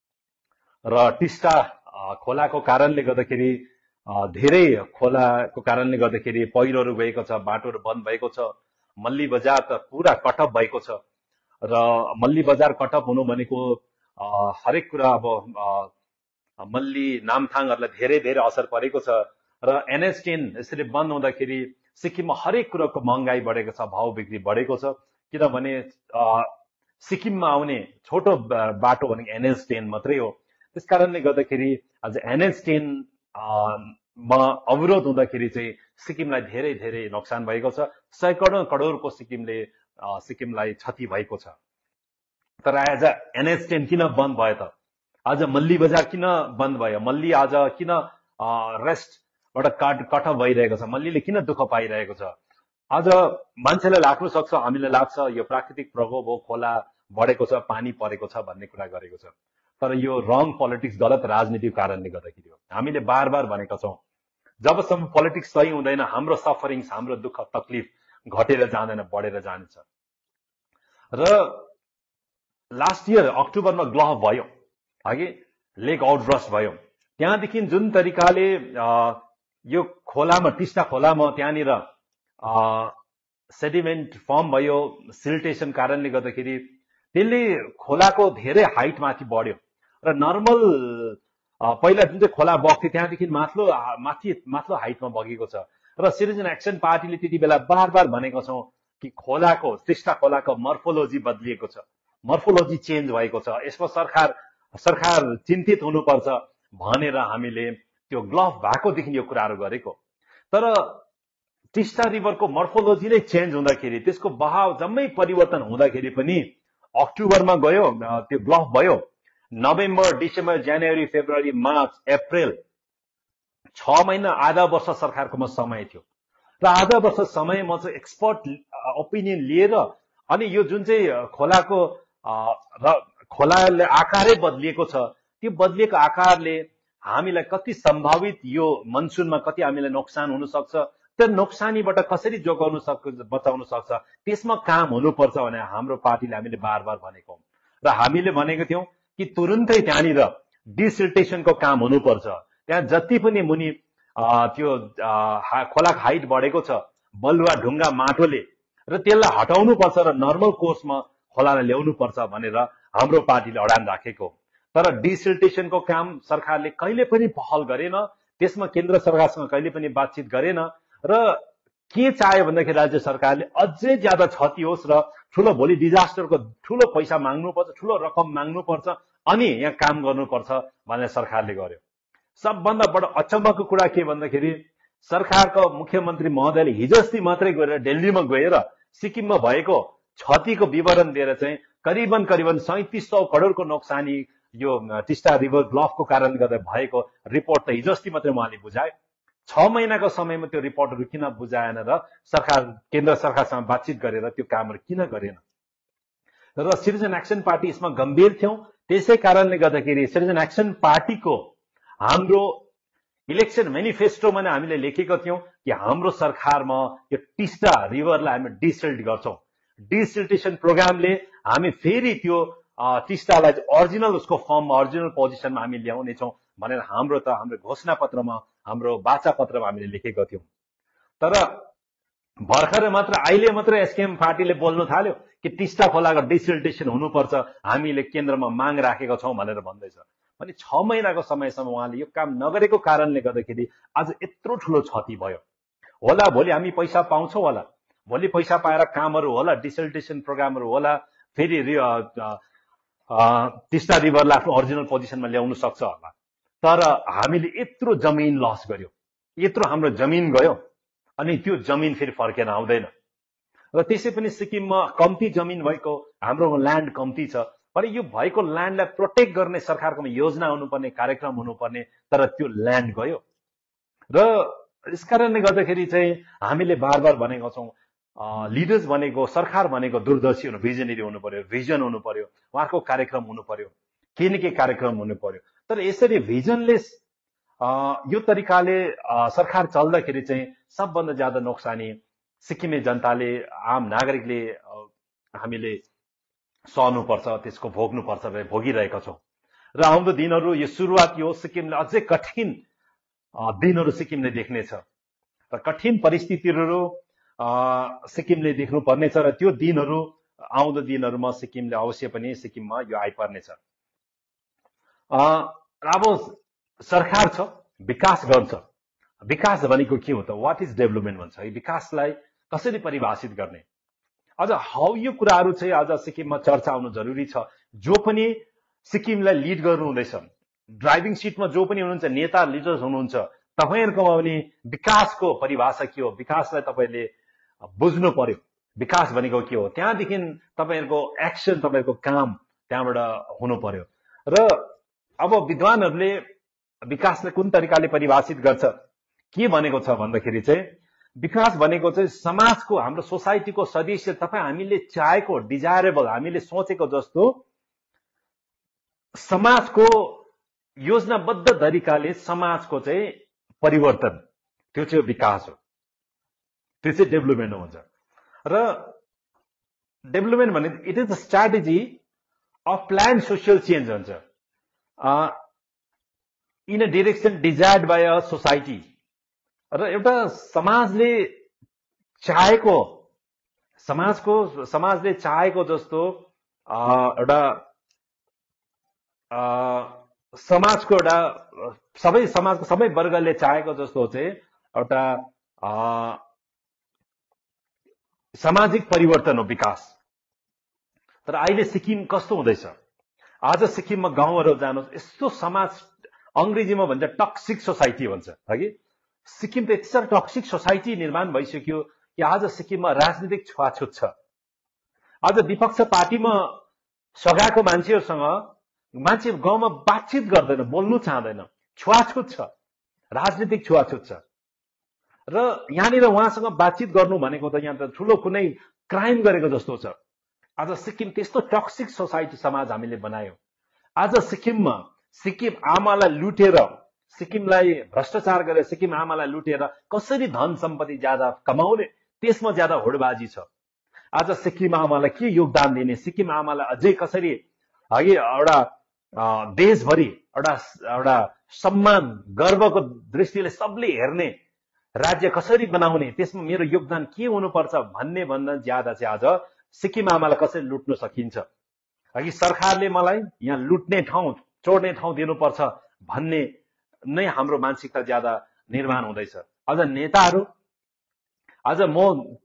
र टिस्टा खोलाको कारणले गर्दाखेरि धेरै खोलाको कारणले गर्दाखेरि पहिरोहरू गएको छ, बाटोहरू बन्द भएको छ, मल्ली बजार त पुरा कटअप भएको छ र मल्ली बजार कटअप हुनु भनेको हरेक कुरा अब मल्ली नामथाङहरूलाई धेरै धेरै असर परेको छ र एनएच टेन यसरी बन्द हुँदाखेरि सिक्किममा हरेक कुराको महँगाई बढेको छ, भाउ बिक्री बढेको छ, किनभने सिक्किममा आउने छोटो बाटो भनेको एनएच टेन मात्रै हो। त्यस कारणले गर्दाखेरि आज एनएच टेन मा अवरोध हुँदाखेरि चाहिँ सिक्किमलाई धेरै धेरै नोक्सान भएको छ, सैकडौँ करोडको सिक्किमले सिक्किमलाई क्षति भएको छ। तर आज एनएच टेन किन बन्द भयो त? आज मल्ली बजार किन बन्द भयो? मल्ली आज किन रेस्टबाट काट कट भइरहेको छ? मल्लीले किन दुःख पाइरहेको छ? आज मान्छेलाई लाग्नु सक्छ, हामीलाई लाग्छ यो प्राकृतिक प्रकोप हो, खोला बढेको छ, पानी परेको छ भन्ने कुरा गरेको छ, तर यो रङ पोलिटिक्स, गलत राजनीतिको कारणले गर्दाखेरि हो। हामीले बार बार भनेका छौँ, जबसम्म पोलिटिक्स सही हुँदैन हाम्रो सफरिङ्स, हाम्रो दुःख तकलिफ घटेर जाँदैन, बढेर जान्छ। र लास्ट इयर अक्टोबरमा ग्लह भयो, अघि लेक आउटब्रस्ट भयो, त्यहाँदेखि जुन तरिकाले यो खोलामा, टिस्टा खोलामा त्यहाँनिर सेडिमेन्ट फर्म भयो, सिल्टेसन कारणले गर्दाखेरि त्यसले खोलाको धेरै हाइट माथि बढ्यो र नर्मल पहिला जुन चाहिँ खोला बग्थ्यो त्यहाँदेखि माथिल्लो माथि माथिल्लो हाइटमा बगेको छ र सिटिजन एक्सन पार्टीले त्यति बेला बार बार भनेको छौँ कि खोलाको, टिस्टा खोलाको मर्फोलोजी बदलिएको छ, मर्फोलोजी चेन्ज भएको छ, यसमा सरकार सरकार चिन्तित हुनुपर्छ भनेर हामीले त्यो ग्लफ भएकोदेखि यो कुराहरू गरेको। तर टिस्टा रिभरको मर्फोलोजी नै चेन्ज हुँदाखेरि, त्यसको बहाव जम्मै परिवर्तन हुँदाखेरि पनि अक्टोबरमा गयो, त्यो ग्लफ भयो, नोभेम्बर, डिसेम्बर, जनवरी, फेब्रुअरी, मार्च, अप्रिल, छ महिना, आधा वर्ष सरकारकोमा समय थियो र आधा वर्ष समयमा चाहिँ एक्सपर्ट ओपिनियन लिएर अनि यो जुन चाहिँ खोलाको खोलाले आकारै बदलिएको छ, त्यो बदलिएको आकारले हामीलाई कति सम्भावित यो मनसुनमा कति हामीलाई नोक्सान हुन सक्छ, त्यो नोक्सानीबाट कसरी जोगाउन सक्छ, बचाउन सक्छ, त्यसमा काम हुनुपर्छ भने हाम्रो पार्टीले हामीले बार बार भनेको र हामीले भनेको थियौँ कि तुरुन्तै त्यहाँनिर डिसिल्टेसनको काम हुनुपर्छ। त्यहाँ जति पनि मुनि त्यो खोलाको हाइट बढेको छ बलुवा ढुङ्गा माटोले, र त्यसलाई हटाउनु पर्छ र नर्मल कोर्समा खोलालाई ल्याउनु पर्छ भनेर हाम्रो पार्टीले अडान राखेको। तर डिसिल्टेसनको काम सरकारले कहिले पनि पहल गरेन, त्यसमा केन्द्र सरकारसँग कहिले पनि बातचित गरेन र के चाह्यो भन्दाखेरि राज्य सरकारले अझै ज्यादा क्षति होस् र ठुलो भोलि डिजास्टरको ठुलो पैसा माग्नुपर्छ, ठुलो रकम माग्नुपर्छ अनि यहाँ काम गर्नुपर्छ भनेर सरकारले गर्यो। सबभन्दा बडो अचम्मको कुरा के भन्दाखेरि सरकारको मुख्यमन्त्री महोदयले हिजो अस्ति मात्रै गएर दिल्लीमा गएर सिक्किममा भएको क्षतिको विवरण दिएर चाहिँ करिबन करिबन सैतिस सौ करोडको नोक्सानी यो टिस्टा रिभर ब्लकको कारणले गर्दा भएको रिपोर्ट त हिजो अस्ति मात्रै उहाँले बुझाए। छ महिनाको समयमा त्यो रिपोर्टहरू किन बुझाएन र सरकार केन्द्र सरकारसँग बातचित गरेर त्यो कामहरू किन गरेन? र सिटिजन एक्सन पार्टी यसमा गम्भीर थियौं। त्यसै कारणले गर्दाखेरि सिटिजन एक्सन पार्टीको हाम्रो इलेक्सन मेनिफेस्टोमा नै हामीले लेखेको थियौं कि हाम्रो सरकारमा यो टिस्टा रिभरलाई हामी डिसिल्ट गर्छौं। डिसिल्टेसन प्रोग्रामले हामी फेरि त्यो टिस्टालाई ओरिजिनल उसको फर्ममा, ओरिजिनल पोजिसनमा हामी ल्याउनेछौँ भनेर हाम्रो त हाम्रो घोषणा पत्रमा, हाम्रो वाचा पत्रमा हामीले लेखेको थियौं। तर भर्खर मात्र अहिले मात्र एसकेएम पार्टीले बोल्नु थाल्यो कि टिस्टा खोलाको डिसिल्टेसन हुनुपर्छ, हामीले केन्द्रमा माग राखेका छौं भनेर भन्दैछ। अनि छ महिनाको समयसम्म उहाँले यो काम नगरेको कारणले गर्दाखेरि आज यत्रो ठुलो क्षति भयो। होला भोलि हामी पैसा पाउँछौँ होला, भोलि पैसा पाएर कामहरू होला, डिसिल्टेसन प्रोग्रामहरू होला, फेरि टिस्टा रिभरलाई आफ्नो ओरिजिनल पोजिसनमा ल्याउन सक्छ होला। तर हामीले यत्रो जमिन लस गर्यो, यत्रो हाम्रो जमिन गयो, अनि त्यो जमिन फेरि फर्केर आउँदैन। र त्यसै पनि सिक्किममा कम्ती जमिन भएको, हाम्रो ल्यान्ड कम्ती छ, भने यो भएको ल्यान्डलाई प्रोटेक्ट गर्ने सरकारकोमा योजना हुनुपर्ने, कार्यक्रम हुनुपर्ने, तर त्यो ल्यान्ड गयो। र यस कारणले गर्दाखेरि चाहिँ हामीले बार बार भनेको छौँ, लिडर्स भनेको, सरकार भनेको दूरदर्शी हुनु, भिजनरी हुनु पर्यो, भिजन हुनु पर्यो, उहाँको कार्यक्रम हुनु पर्यो, केही न केही कार्यक्रम हुनु पर्यो। तर यसरी भिजनलेस यो तरिकाले सरकार चल्दाखेरि चाहिँ सबभन्दा ज्यादा नोक्सानी सिक्किमे जनताले, आम नागरिकले हामीले सहनुपर्छ, त्यसको भोग्नुपर्छ, भोगिरहेका छौँ। र आउँदो दिनहरू, यो सुरुवात यो सिक्किमले अझै कठिन दिनहरू सिक्किमले देख्नेछ, र कठिन परिस्थितिहरू सिक्किमले देख्नु पर्नेछ, र त्यो दिनहरू, आउँदो दिनहरूमा सिक्किमले अवश्य पनि सिक्किममा यो आइपर्नेछ। अब सरकार छ, विकास गर्छ। विकास भनेको के हो त? वाट इज डेभलपमेन्ट भन्छ। विकासलाई कसरी परिभाषित गर्ने? अझ हौ यो कुराहरू चाहिँ आज सिक्किममा चर्चा आउनु जरुरी छ। जो पनि सिक्किमलाई लिड गर्नुहुँदैछ, ड्राइभिङ सिटमा जो पनि हुनुहुन्छ, नेता लिडर्स हुनुहुन्छ, तपाईँहरूकोमा पनि विकासको परिभाषा के हो, विकासलाई तपाईँले बुझ्नु पर्यो। विकास भनेको के हो, त्यहाँदेखि तपाईँहरूको एक्सन, तपाईँहरूको काम त्यहाँबाट हुनु पर्यो। र अब विद्वानहरूले विकासलाई कुन तरिकाले परिभाषित गर्छ, के भनेको छ भन्दाखेरि चाहिँ विकास भनेको चाहिँ समाजको, हाम्रो सोसाइटीको सदस्य, तपाईँ हामीले चाहेको, डिजायरेबल, हामीले सोचेको जस्तो समाजको योजनाबद्ध तरिकाले समाजको चाहिँ परिवर्तन, त्यो चाहिँ विकास हो, त्यो चाहिँ डेभलपमेन्ट हुन्छ। र डेभलपमेन्ट भने it is the strategy of plan social change हुन्छ, in a direction desired by a society. र एउटा समाजले चाहेको, समाजको समाजले चाहेको जस्तो एउटा समाजको एउटा सबै समाजको सबै वर्गले चाहेको जस्तो चाहिँ एउटा सामाजिक परिवर्तन हो विकास। तर अहिले सिक्किम कस्तो हुँदैछ? आज सिक्किममा गाउँहरू जानुहोस्, यस्तो समाज, अंग्रेजीमा भन्छ टक्सिक सोसाइटी भन्छ, हगि सिक्किम त यति साह्रो टक्सिक सोसाइटी निर्माण भइसक्यो कि आज सिक्किममा राजनीतिक छुवाछुत छ। आज विपक्ष पार्टीमा सघाएको मान्छेहरूसँग मान्छे गाउँमा बातचित गर्दैन, बोल्नु चाहँदैन, छुवाछुत छ, राजनीतिक छुवाछुत छ। र यहाँनिर उहाँसँग बातचित गर्नु भनेको त यहाँ त ठुलो कुनै क्राइम गरेको जस्तो छ। आज सिक्किम त्यस्तो टक्सिक सोसाइटी, समाज हामीले बनायौं। आज सिक्किममा सिक्किम आमालाई लुटेर, सिक्किमलाई भ्रष्टाचार गरेर सिक्किम आमालाई लुटेर कसरी धन सम्पत्ति ज्यादा कमाउने, त्यसमा ज्यादा होडबाजी छ। आज सिक्किम आमालाई के योगदान दिने, सिक्किम आमालाई अझै कसरी अघि एउटा देशभरि एउटा एउटा सम्मान, गर्वको दृष्टिले सबले हेर्ने राज्य कसरी बनाउने, त्यसमा मेरो योगदान के हुनुपर्छ भन्ने भन्दा ज्यादा चाहिँ आज सिक्किम आमालाई कसरी लुट्न सकिन्छ, अघि सरकारले मलाई यहाँ लुट्ने ठाउँ, चोर्ने ठाउँ दिनुपर्छ भन्ने नै हाम्रो मानसिकता ज्यादा निर्माण हुँदैछ। अझ नेताहरू आज म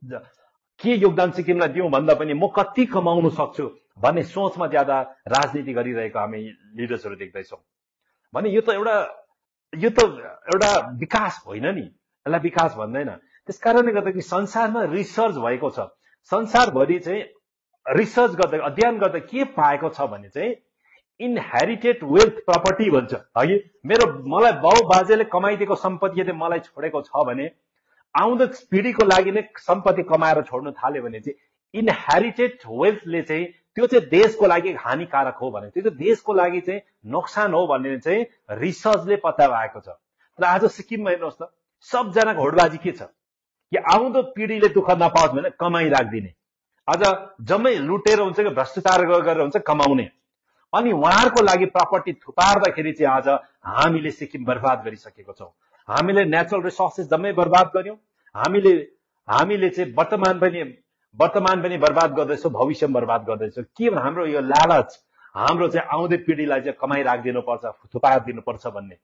के योगदान सिक्किमलाई दिउँ भन्दा पनि म कति कमाउन सक्छु भन्ने सोचमा ज्यादा राजनीति गरिरहेको हामी लिडर्सहरू देख्दैछौँ। भने यो त एउटा यो त एउटा विकास होइन नि, यसलाई विकास भन्दैन। त्यसकारणले गर्दाखेरि संसारमा रिसर्च भएको छ, संसारभरि चाहिँ रिसर्च गर्दा, अध्ययन गर्दा के पाएको छ भने चाहिँ इनहेरिटेड वेल्थ प्रपर्टी भन्छ, है मेरो मलाई बाउ बाजेले कमाइदिएको सम्पत्ति यदि मलाई छोडेको छ भने आउँदो पिढीको लागि नै सम्पत्ति कमाएर छोड्नु थाल्यो भने चाहिँ इनहेरिटेड वेल्थले चाहिँ त्यो चाहिँ देशको लागि हानिकारक हो भने, त्यो चाहिँ देशको लागि चाहिँ नोक्सान हो भन्ने चाहिँ रिसर्चले पत्ता भएको छ। र आज सिक्किममा हेर्नुहोस् त, सबजनाको होडबाजी के छ कि आउँदो पिढीले दुःख नपाओस् भने कमाई राखिदिने, आज जम्मै लुटेर हुन्छ कि भ्रष्टाचार गरेर हुन्छ कमाउने, अनि उहाँहरूको लागि प्रपर्टी थुपार्दाखेरि चाहिँ आज हामीले सिक्किम बर्बाद गरिसकेको छौँ। हामीले नेचुरल रिसोर्सेस जम्मै बर्बाद गर्यौं, हामीले हामीले चाहिँ वर्तमान पनि वर्तमान पनि बर्बाद गर्दैछौँ, भविष्य पनि बर्बाद गर्दैछौँ। के भने हाम्रो यो लालच, हाम्रो चाहिँ आउँदो पिढीलाई चाहिँ कमाई राखिदिनुपर्छ, थुपार दिनुपर्छ भन्ने,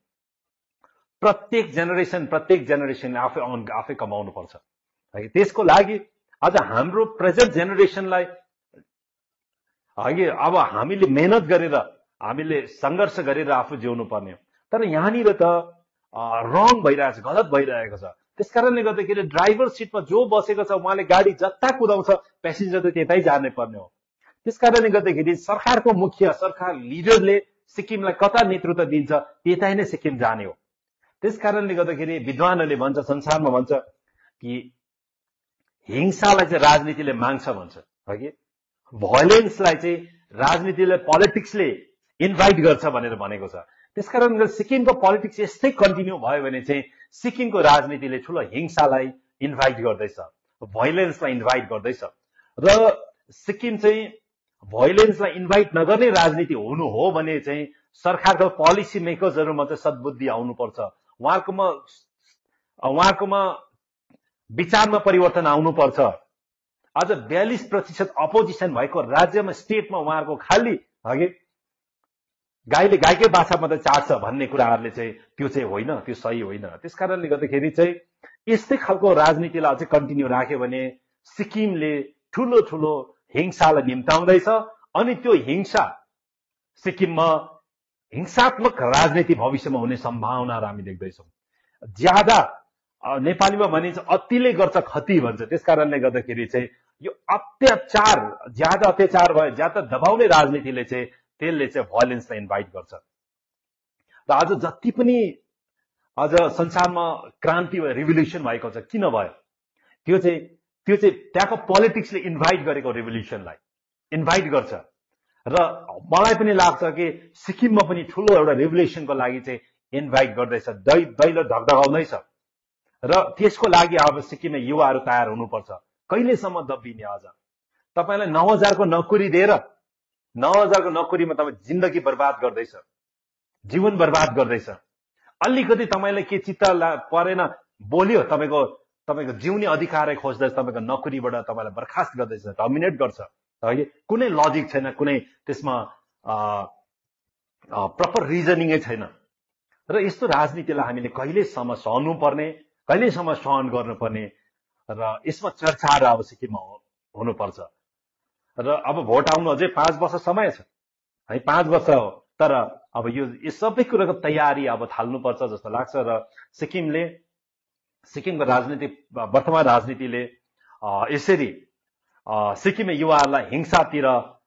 प्रत्येक जेनेरेसन प्रत्येक जेनेरेसनले आफै आफै कमाउनु पर्छ। त्यसको लागि आज हाम्रो प्रेजेन्ट जेनेरेसनलाई अघि अब हामीले मेहनत गरेर, हामीले सङ्घर्ष गरेर आफू जिउनु पर्ने, तर यहाँनिर त रङ भइरहेको छ, गलत भइरहेको छ। त्यस कारणले गर्दाखेरि ड्राइभर सिटमा जो बसेको छ उहाँले गाडी जता कुदाउँछ प्यासेन्जर त त्यतै जानै पर्ने हो। त्यस कारणले गर्दाखेरि सरकारको मुखिया सरकार लिडरले सिक्किमलाई कता नेतृत्व दिन्छ त्यतै नै सिक्किम जाने हो। त्यस कारणले गर्दाखेरि विद्वानहरूले भन्छ, संसारमा भन्छ कि हिंसालाई चाहिँ राजनीतिले माग्छ भन्छ, हो कि भोयलेन्सलाई चाहिँ राजनीतिले पोलिटिक्सले इन्भाइट गर्छ भनेर भनेको छ। त्यसकारण सिक्किमको पोलिटिक्स यस्तै कन्टिन्यू भयो भने चाहिँ सिक्किमको राजनीतिले ठुलो हिंसालाई इन्भाइट गर्दैछ, भोयलेन्सलाई इन्भाइट गर्दैछ। र सिक्किम चाहिँ भोयलेन्सलाई इन्भाइट नगर्ने राजनीति हुनु हो भने चाहिँ सरकारको पोलिसी मेकर्सहरूमा चाहिँ सद्बुद्धि आउनुपर्छ, उहाँहरूकोमा उहाँहरूकोमा विचारमा परिवर्तन आउनुपर्छ। आज बयालिस प्रतिशत अपोजिसन भएको राज्यमा स्टेटमा उहाँहरूको खालि अघि गाईले गाईकै बाछा मात्रै चाट्छ भन्ने कुराहरूले चाहिँ त्यो चाहिँ होइन, त्यो सही होइन। त्यस कारणले गर्दाखेरि चाहिँ यस्तै खालको राजनीतिलाई अझै कन्टिन्यू राख्यो भने सिक्किमले ठुलो ठुलो हिंसालाई निम्ताउँदैछ अनि त्यो हिंसा सिक्किममा हिंसात्मक राजनीति भविष्यमा हुने सम्भावनाहरू हामी देख्दैछौँ। ज्यादा नेपालीमा भनिन्छ अतिले गर्छ खती भन्छ। त्यस कारणले गर्दाखेरि चाहिँ यो अत्याचार ज्यादा अत्याचार भयो, ज्यादा दबाउने राजनीतिले चाहिँ त्यसले चाहिँ भोयलेन्सलाई इन्भाइट गर्छ। र आज जति पनि आज संसारमा क्रान्ति भयो, रिभोल्युसन भएको छ, किन भयो? त्यो चाहिँ त्यो चाहिँ त्यहाँको पोलिटिक्सले इन्भाइट गरेको रिभोल्युसनलाई इन्भाइट गर्छ। र मलाई पनि लाग्छ कि सिक्किममा पनि ठुलो एउटा रिभोल्युसनको लागि चाहिँ इन्भाइट गर्दैछ, दै दैलो ढकढकाउँदैछ। र त्यसको लागि अब सिक्किममा युवाहरू तयार हुनुपर्छ। कहिलेसम्म दबिने? आज तपाईँलाई नौ हजारको नोकरी दिएर नौ हजारको नोकरीमा तपाईँ जिन्दगी बर्बाद गर्दैछ, जीवन बर्बाद गर्दैछ। अलिकति तपाईँलाई के चित्त परेन, बोल्यो तपाईँको तपाईँको जिउने अधिकारै खोज्दैछ, तपाईँको नोकरीबाट तपाईँलाई बर्खास्त गर्दैछ, टर्मिनेट गर्छ। है कुनै लजिक छैन, कुनै त्यसमा प्रपर रिजनिङै छैन। र यस्तो राजनीतिलाई हामीले कहिलेसम्म सहनु पर्ने, कहिलेसम्म सहन गर्नुपर्ने, र यसमा चर्चाहरू अब सिक्किममा हुनुपर्छ। र अब भोट आउनु अझै पाँच वर्ष समय छ है, पाँच वर्ष हो। तर अब यो यो सबै कुराको तयारी अब थाल्नुपर्छ जस्तो लाग्छ। र सिक्किमले सिक्किमको राजनीति वर्तमान राजनीतिले यसरी सिक्किमे युवाहरूलाई हिंसातिर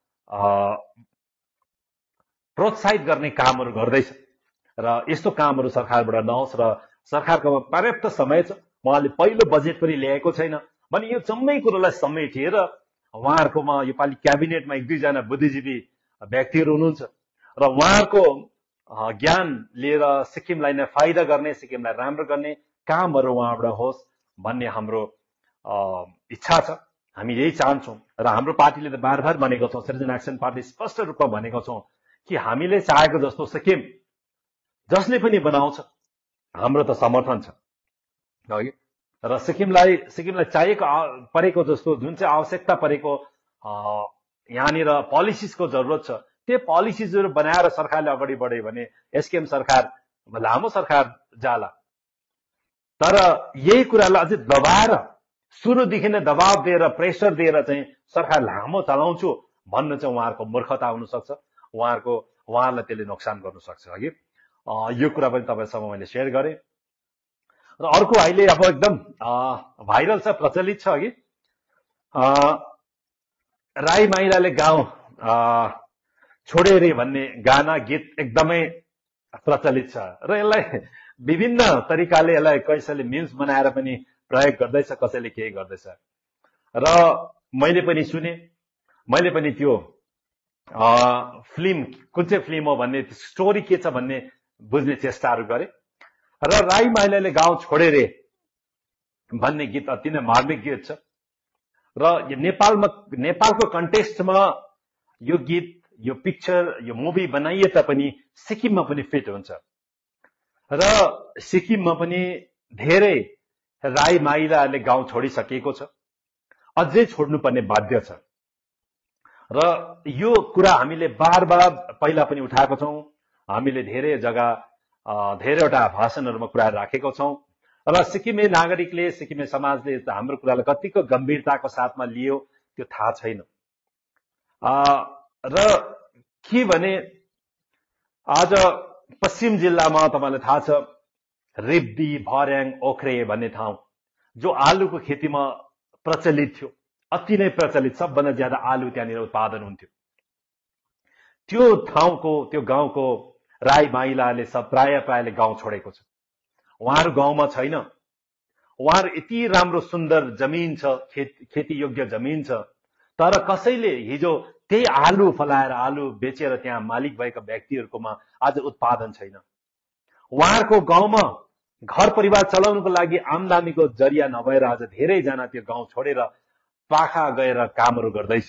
प्रोत्साहित गर्ने कामहरू गर्दैछ। र यस्तो कामहरू सरकारबाट नहोस्। र सरकारको पर्याप्त समय छ, उहाँले पहिलो बजेट पनि ल्याएको छैन भने यो जम्मै कुरोलाई समेटेर उहाँहरूकोमा योपालि क्याबिनेटमा एक दुईजना बुद्धिजीवी व्यक्तिहरू हुनुहुन्छ र उहाँहरूको ज्ञान लिएर सिक्किमलाई नै फाइदा गर्ने, सिक्किमलाई राम्रो गर्ने कामहरू उहाँबाट होस् भन्ने हाम्रो इच्छा छ। हामी यही चाहन्छौँ। र हाम्रो पार्टीले त बार बार भनेको छौँ, सिटिजन एक्सन पार्टी स्पष्ट रूपमा भनेको छौँ कि हामीले चाहेको जस्तो सिक्किम जसले पनि बनाउँछ हाम्रो त समर्थन छ। र सिक्किमलाई सिक्किमलाई चाहिएको परेको जस्तो जुन चाहिँ आवश्यकता परेको यहाँनिर पोलिसिसको जरुरत छ, त्यो पोलिसिसहरू बनाएर सरकारले अगाडि बढ्यो भने एसकेएम सरकार लामो सरकार जाला। तर यही कुरालाई अझै दबाएर सुरुदेखि नै दबाव दिएर प्रेसर दिएर चाहिँ सरकार लामो चलाउँछु भन्न चाहिँ उहाँहरूको मूर्खता हुनसक्छ, उहाँहरूको उहाँहरूलाई त्यसले नोक्सान गर्नु सक्छ। अघि यो कुरा पनि तपाईँसँग मैले सेयर गरेँ। र अर्को अहिले अब एकदम भाइरल छ, प्रचलित छ अघि राई माइलाले गाउँ छोडे रे भन्ने गाना गीत एकदमै प्रचलित छ। र यसलाई विभिन्न तरिकाले यसलाई कसैले मिम्स बनाएर पनि प्रयोग गर्दैछ, कसैले केही गर्दैछ। र मैले पनि सुने, मैले पनि त्यो फिल्म कुन चाहिँ फिल्म हो भन्ने स्टोरी के छ भन्ने बुझ्ने चेष्टाहरू गरेँ। र राई माइलाले गाउँ छोडे रे भन्ने गीत अति नै मार्मिक गीत छ। र यो नेपालमा नेपालको कन्टेक्स्टमा यो गीत, यो पिक्चर, यो मुभी बनाइए तापनि सिक्किममा पनि फिट हुन्छ। र सिक्किममा पनि धेरै राई माइलाहरूले गाउँ छोडिसकेको छ, अझै छोड्नुपर्ने बाध्य छ। र यो कुरा हामीले बार बार पहिला पनि उठाएको छौँ, हामीले धेरै जग्गा धेरैवटा भाषणहरूमा कुरा राखेको छौँ। र सिक्किमे नागरिकले, सिक्किमे समाजले हाम्रो कुरालाई कतिको गम्भीरताको साथमा लियो त्यो थाहा छैन। र के भने आज पश्चिम जिल्लामा तपाईलाई थाहा छ रेब्दी भर्याङ ओख्रे भन्ने ठाउँ जो आलुको खेतीमा प्रचलित थियो, अति नै प्रचलित, सबभन्दा ज्यादा आलु त्यहाँनिर उत्पादन हुन्थ्यो। त्यो ठाउँको त्यो गाउँको राई माइलाले सब प्राय प्रायले गाउँ छोडेको छ। उहाँहरू गाउँमा छैन। उहाँहरू यति राम्रो सुन्दर जमिन छ, खेती योग्य जमिन छ, तर कसैले हिजो त्यही आलु फलाएर आलु बेचेर त्यहाँ मालिक भएका व्यक्तिहरूकोमा आज उत्पादन छैन। उहाँहरूको गाउँमा घर परिवार चलाउनको लागि आम्दानीको जरिया नभएर आज धेरैजना त्यो गाउँ छोडेर पाखा गएर कामहरू गर्दैछ।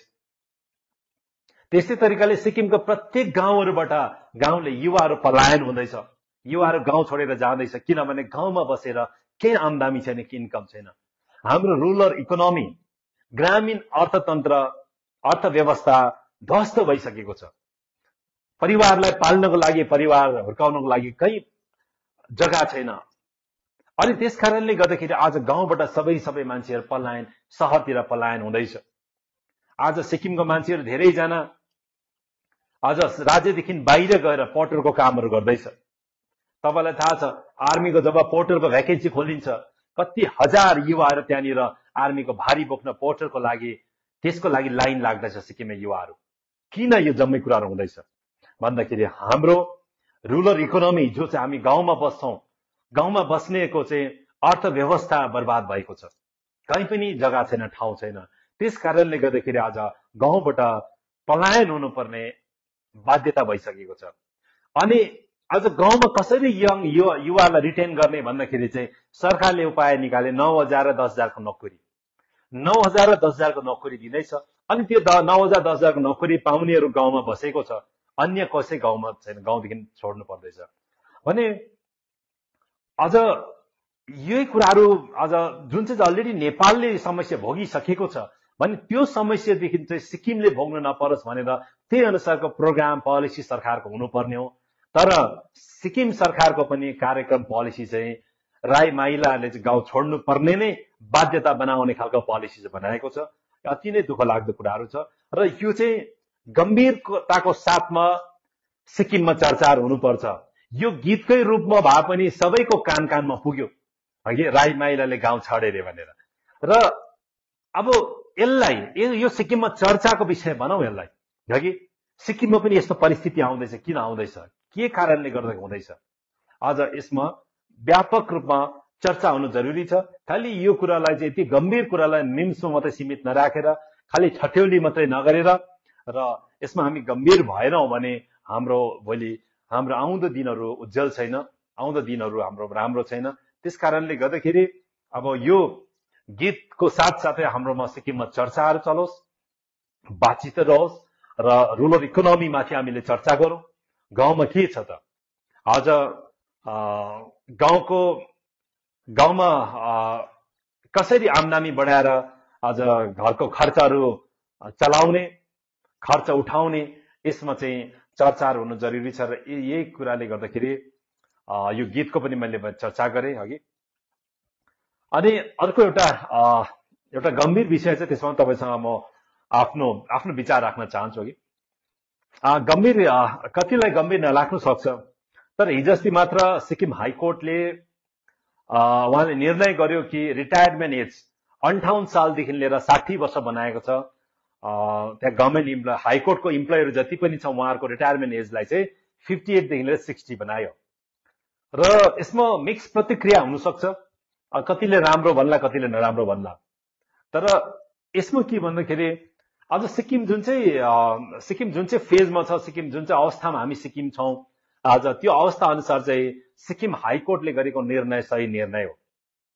त्यस्तै तरिकाले सिक्किमको प्रत्येक गाउँहरूबाट गाउँले युवाहरू पलायन हुँदैछ, युवाहरू गाउँ छोडेर जाँदैछ, किनभने गाउँमा बसेर केही आम्दानी छैन, कि इन्कम छैन। हाम्रो रुरल इकोनोमी, ग्रामीण अर्थतन्त्र, अर्थव्यवस्था ध्वस्त भइसकेको छ। परिवारलाई पाल्नको लागि, परिवार हुर्काउनको लागि कहीँ जग्गा छैन। अनि त्यस कारणले गर्दाखेरि आज गाउँबाट सबै सबै मान्छेहरू पलायन, सहरतिर पलायन हुँदैछ। आज सिक्किमको मान्छेहरू धेरैजना आज राज्यदेखि बाहिर गएर पोर्टरको कामहरू गर्दैछ। तपाईँलाई थाहा छ आर्मीको जब पोर्टरको भ्याकेन्सी खोलिन्छ, कति हजार युवाहरू त्यहाँनिर आर्मीको भारी बोक्न पोर्टरको लागि, त्यसको लागि लाइन लाग्दैछ सिक्किममा युवाहरू। किन यो जम्मै कुराहरू हुँदैछ भन्दाखेरि हाम्रो रुरल इकोनोमी जो चाहिँ हामी गाउँमा बस्छौँ, गाउँमा बस्नेको चाहिँ अर्थव्यवस्था बर्बाद भएको छ, कहीँ पनि जग्गा छैन, ठाउँ छैन। त्यस कारणले गर्दाखेरि आज गाउँबाट पलायन हुनुपर्ने बाध्यता भइसकेको छ। अनि आज गाउँमा कसरी यङ युवा युवालाई रिटेन गर्ने भन्दाखेरि चाहिँ सरकारले उपाय निकाले नौ हजार र दस हजारको नोकरी, नौ हजार र दस हजारको नोकरी दिँदैछ। अनि त्यो नौ हजार दस हजारको नोकरी पाउनेहरू गाउँमा बसेको छ, अन्य कसै गाउँमा छैन, गाउँदेखि छोड्नु पर्दैछ भने अझ यही कुराहरू आज जुन चाहिँ अलरेडी नेपालले समस्या भोगिसकेको छ भने त्यो समस्यादेखि चाहिँ सिक्किमले भोग्न नपरोस् भनेर त्यही अनुसारको प्रोग्राम पोलिसी सरकारको हुनुपर्ने हो। तर सिक्किम सरकारको पनि कार्यक्रम पोलिसी चाहिँ राई माइलाहरूले चाहिँ गाउँ छोड्नु पर्ने नै बाध्यता बनाउने खालको पोलिसी चाहिँ बनाएको छ। अति नै दुःख लाग्दो कुराहरू छ र यो चाहिँ गम्भीरताको साथमा सिक्किममा चर्चाहरू हुनुपर्छ। यो गीतकै रूपमा भए पनि सबैको कान कानमा पुग्यो हगि राई माइलाले गाउँ छाडे रे भनेर। र अब यसलाई यो सिक्किममा चर्चाको विषय बनाऊ यसलाई, हगि सिक्किममा पनि यस्तो परिस्थिति आउँदैछ, किन आउँदैछ, के कारणले गर्दा हुँदैछ, आज यसमा व्यापक रूपमा चर्चा हुनु जरुरी छ। खालि यो कुरालाई चाहिँ यति गम्भीर कुरालाई निम्समा मात्रै सीमित नराखेर, खालि ठट्यौली मात्रै नगरेर र यसमा हामी गम्भीर भएनौँ भने हाम्रो भोलि हाम्रो आउँदो दिनहरू उज्जवल छैन, आउँदो दिनहरू हाम्रो राम्रो छैन। त्यस कारणले गर्दाखेरि अब यो गीतको साथसाथै हाम्रोमा सिक्किममा चर्चाहरू चलोस्, बातचित रहोस् र रुरल इकोनोमी माथि हामीले चर्चा गरौँ। गाउँमा के छ त, आज गाउँको गाउँमा कसरी आम्दानी बढाएर आज घरको खर्चहरू चलाउने, खर्च उठाउने, यसमा चाहिँ चर्चाहरू हुनु जरुरी छ। र यही कुराले गर्दाखेरि यो गीतको पनि मैले चर्चा गरेँ अघि। अनि अर्को एउटा एउटा गम्भीर विषय छ, त्यसमा तपाईँसँग म आफ्नो आफ्नो विचार राख्न चाहन्छु अघि। गम्भीर कतिलाई गम्भीर नलाग्नु सक्छ, तर हिजो अस्ति मात्र सिक्किम हाइकोर्टले उहाँले निर्णय गर्यो कि रिटायरमेन्ट एज अन्ठाउन्न सालदेखि लिएर साठी वर्ष बनाएको छ। त्यहाँ गभर्मेन्ट इम्प्लोय हाइकोर्टको इम्प्लोयर जति पनि छ उहाँहरूको रिटायरमेन्ट एजलाई चाहिँ फिफ्टी एटदेखि लिएर सिक्सटी बनायो। र यसमा मिक्स प्रतिक्रिया हुनसक्छ, कतिले राम्रो भन्ला, कतिले नराम्रो भन्ला। तर यसमा के भन्दाखेरि आज सिक्किम जुन चाहिँ सिक्किम जुन चाहिँ फेजमा छ, सिक्किम जुन चाहिँ अवस्थामा हामी सिक्किम छौँ, आज त्यो अवस्था अनुसार चाहिँ सिक्किम हाइकोर्टले गरेको निर्णय सही निर्णय हो।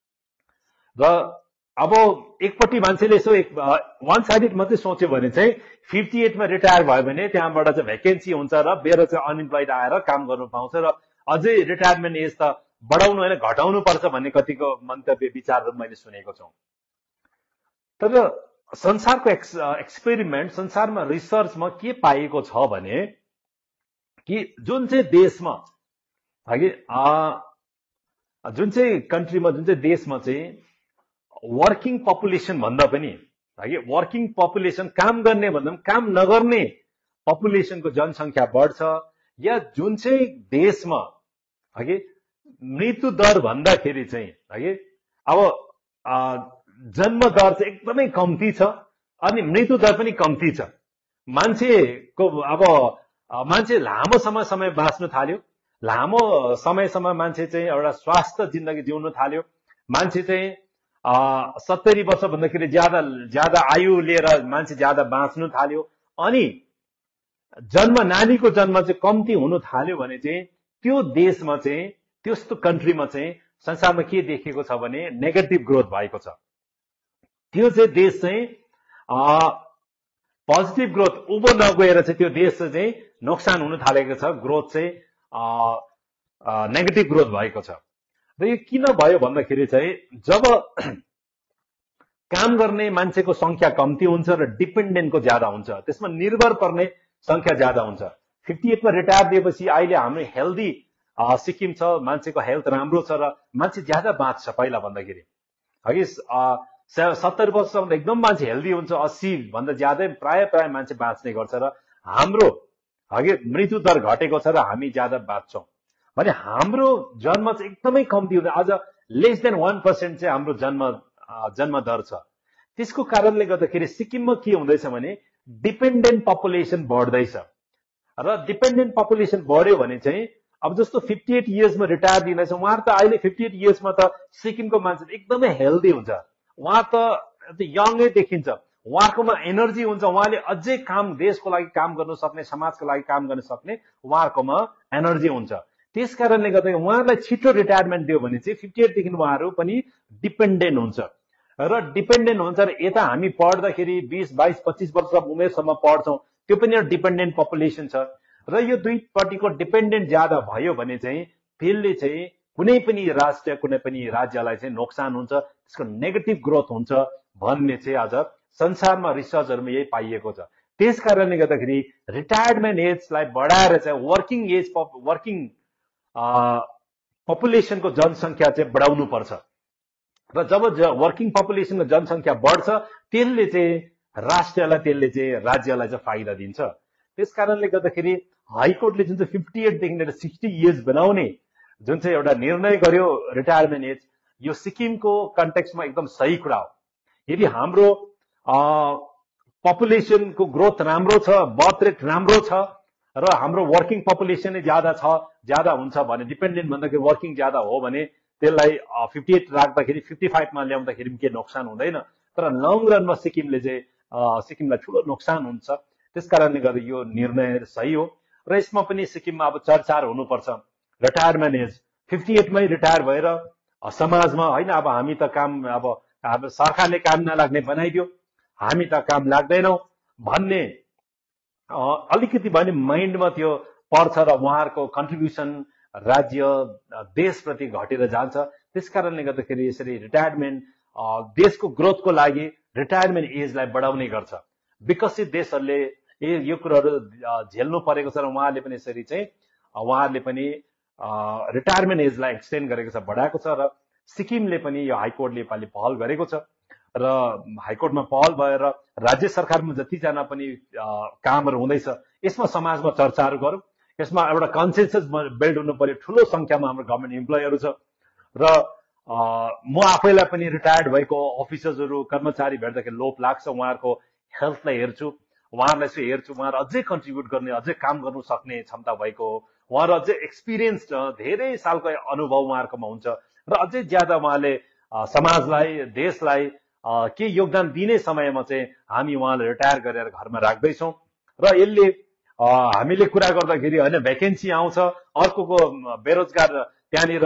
र अब एकपट्टि मान्छेले यसो एक वान साइडेड मात्रै सोच्यो भने चाहिँ फिफ्टी एटमा रिटायर भयो भने त्यहाँबाट चाहिँ भ्याकेन्सी हुन्छ र बेर चाहिँ अनइम्प्लोइड आएर काम गर्नु पाउँछ र अझै रिटायरमेन्ट एज त बढाउनु होइन घटाउनु पर्छ भन्ने कतिको मन्तव्य विचारहरू मैले सुनेको छु। तर संसारको एक्स एक्सपेरिमेन्ट संसारमा रिसर्चमा के पाइएको छ भने कि जुन चाहिँ देशमा हगि जुन चाहिँ कन्ट्रीमा जुन चाहिँ देशमा चाहिँ वर्किङ पपुलेसन भन्दा पनि हगि वर्किङ पपुलेसन काम गर्ने भन्दा पनि काम नगर्ने पपुलेसनको जनसङ्ख्या बढ्छ, या जुन चाहिँ देशमा हगि मृत्यु दर भन्दाखेरि चाहिँ हगि अब जन्म दर चाहिँ एकदमै कम्ती छ अनि मृत्यु दर पनि कम्ती छ। मान्छेको अब मान्छे लामो समय समय बाँच्न थाल्यो, लामो समयसम्म मान्छे चाहिँ एउटा स्वास्थ्य जिन्दगी जिउन थाल्यो। मान्छे चाहिँ सत्तरी वर्ष भन्दाखेरि ज्यादा ज्यादा आयु लिएर मान्छे ज्यादा बाँच्न थाल्यो अनि जन्म नानीको जन्म चाहिँ कम्ती हुन थाल्यो भने चाहिँ त्यो देशमा चाहिँ त्यस्तो कन्ट्रीमा चाहिँ संसारमा के देखेको छ भने नेगेटिभ ग्रोथ भएको छ। त्यो चाहिँ देश चाहिँ पोजिटिभ ग्रोथ उभो नगएर चाहिँ त्यो देश चाहिँ नोक्सान हुन थालेको छ, ग्रोथ चाहिँ नेगेटिभ ग्रोथ भएको छ। र यो किन भयो भन्दाखेरि चाहिँ जब काम गर्ने मान्छेको संख्या कम्ती हुन्छ र डिपेन्डेन्टको ज्यादा हुन्छ, त्यसमा निर्भर पर्ने संख्या ज्यादा हुन्छ। फिफ्टी एटमा रिटायर दिएपछि अहिले हाम्रो हेल्दी सिक्किम छ, मान्छेको हेल्थ राम्रो छ र मान्छे ज्यादा बाँच्छ पहिला भन्दाखेरि। हगि सत्तर वर्षसम्म एकदम मान्छे हेल्दी हुन्छ, अस्सी भन्दा ज्यादै प्राय प्राय मान्छे बाँच्ने गर्छ र हाम्रो हगि मृत्यु दर घटेको छ र हामी ज्यादा बाँच्छौँ भने हाम्रो जन्म चाहिँ एकदमै कम्ती हुन्छ। अझ लेस देन वान पर्सेन्ट चाहिँ हाम्रो जन्म जन्म दर छ। त्यसको कारणले गर्दाखेरि सिक्किममा के हुँदैछ भने डिपेन्डेन्ट पपुलेसन बढ्दैछ र डिपेन्डेन्ट पपुलेसन बढ्यो भने चाहिँ अब जस्तो फिफ्टी एट इयर्समा रिटायर दिँदैछ उहाँहरू त अहिले फिफ्टी एट इयर्समा त सिक्किमको मान्छे एकदमै हेल्दी हुन्छ, उहाँ त यङै देखिन्छ, उहाँकोमा एनर्जी हुन्छ, उहाँले अझै काम देशको लागि काम गर्न सक्ने, समाजको लागि काम गर्न सक्ने उहाँहरूकोमा एनर्जी हुन्छ। त्यस कारणले गर्दा उहाँहरूलाई छिटो रिटायरमेन्ट दियो भने चाहिँ फिफ्टी एटदेखि उहाँहरू पनि डिपेन्डेन्ट हुन्छ र डिपेन्डेन्ट हुन्छ र यता हामी पढ्दाखेरि बिस बाइस पच्चिस वर्ष उमेरसम्म पढ्छौँ, त्यो पनि एउटा डिपेन्डेन्ट पपुलेसन छ र यो दुईपट्टिको डिपेन्डेन्ट ज्यादा भयो भने चाहिँ त्यसले चाहिँ कुनै पनि राष्ट्र कुनै पनि राज्यलाई चाहिँ नोक्सान हुन्छ, त्यसको नेगेटिभ ग्रोथ हुन्छ भन्ने चाहिँ आज संसारमा रिसर्चहरूमा यही पाइएको छ। त्यस कारणले गर्दाखेरि रिटायरमेन्ट एजलाई बढाएर चाहिँ वर्किङ एज वर्किङ पपुलेसनको जनसङ्ख्या चाहिँ बढाउनु पर्छ र जब वर्किङ पपुलेसनको जनसङ्ख्या बढ्छ त्यसले चाहिँ राष्ट्रलाई त्यसले चाहिँ राज्यलाई चाहिँ फाइदा दिन्छ। त्यस कारणले गर्दाखेरि हाइकोर्टले जुन चाहिँ फिफ्टी एटदेखि लिएर सिक्सटी इयर्स बनाउने जुन चाहिँ एउटा निर्णय गर्यो रिटायरमेन्ट एज, यो सिक्किमको कन्टेक्स्टमा एकदम सही कुरा हो। यदि हाम्रो पपुलेसनको ग्रोथ राम्रो छ, बर्थ रेट राम्रो छ र हाम्रो वर्किङ पपुलेसन नै ज्यादा छ ज्यादा हुन्छ भने डिपेन्डेन्ट भन्दाखेरि वर्किङ ज्यादा हो भने त्यसलाई फिफ्टी एट राख्दाखेरि फिफ्टी फाइभमा ल्याउँदाखेरि के नोक्सान हुँदैन, तर लङ रनमा सिक्किमले चाहिँ सिक्किमलाई ठुलो नोक्सान हुन्छ। त्यस कारणले गर्दा यो निर्णय सही हो र यसमा पनि सिक्किममा अब चर्चाहरू हुनुपर्छ। रिटायरमेन्ट एज फिफ्टी एटमै रिटायर भएर समाजमा होइन अब हामी त काम अब अब सरकारले काम नलाग्ने बनाइदियो, हामी त काम लाग्दैनौँ भन्ने अलिकति भने माइन्डमा त्यो पर्छ र उहाँहरूको कन्ट्रिब्युसन राज्य देशप्रति घटेर जान्छ। त्यस कारणले गर्दाखेरि यसरी रिटायरमेन्ट देशको ग्रोथको लागि रिटायरमेन्ट एजलाई बढाउने गर्छ। विकसित देशहरूले यो कुराहरू झेल्नु परेको छ र उहाँहरूले पनि यसरी चाहिँ उहाँहरूले पनि रिटायरमेन्ट एजलाई एक्सटेन्ड गरेको छ, बढाएको छ र सिक्किमले पनि यो हाइकोर्टले योपालि पहल गरेको छ र हाइकोर्टमा पहल भएर राज्य सरकारमा जतिजना पनि कामहरू हुँदैछ यसमा समाजमा चर्चाहरू गरौँ, यसमा एउटा कन्सेन्सस बिल्ड हुनु पर्यो। ठुलो संख्यामा हाम्रो गभर्मेन्ट इम्प्लोयहरू छ र म आफैलाई पनि रिटायर्ड भएको अफिसर्सहरू कर्मचारी भेट्दाखेरि लोभ लाग्छ, उहाँहरूको हेल्थलाई हेर्छु, उहाँहरूलाई चाहिँ हेर्छु, उहाँहरू अझै कन्ट्रिब्युट गर्ने अझै काम गर्नु सक्ने क्षमता भएको हो, उहाँहरू अझै एक्सपिरियन्स धेरै सालको अनुभव उहाँहरूकोमा हुन्छ र अझै ज्यादा उहाँले समाजलाई देशलाई के योगदान दिने समयमा चाहिँ हामी उहाँलाई रिटायर गरेर घरमा राख्दैछौँ र यसले हामीले कुरा गर्दाखेरि होइन भ्याकेन्सी आउँछ अर्कोको बेरोजगार त्यहाँनिर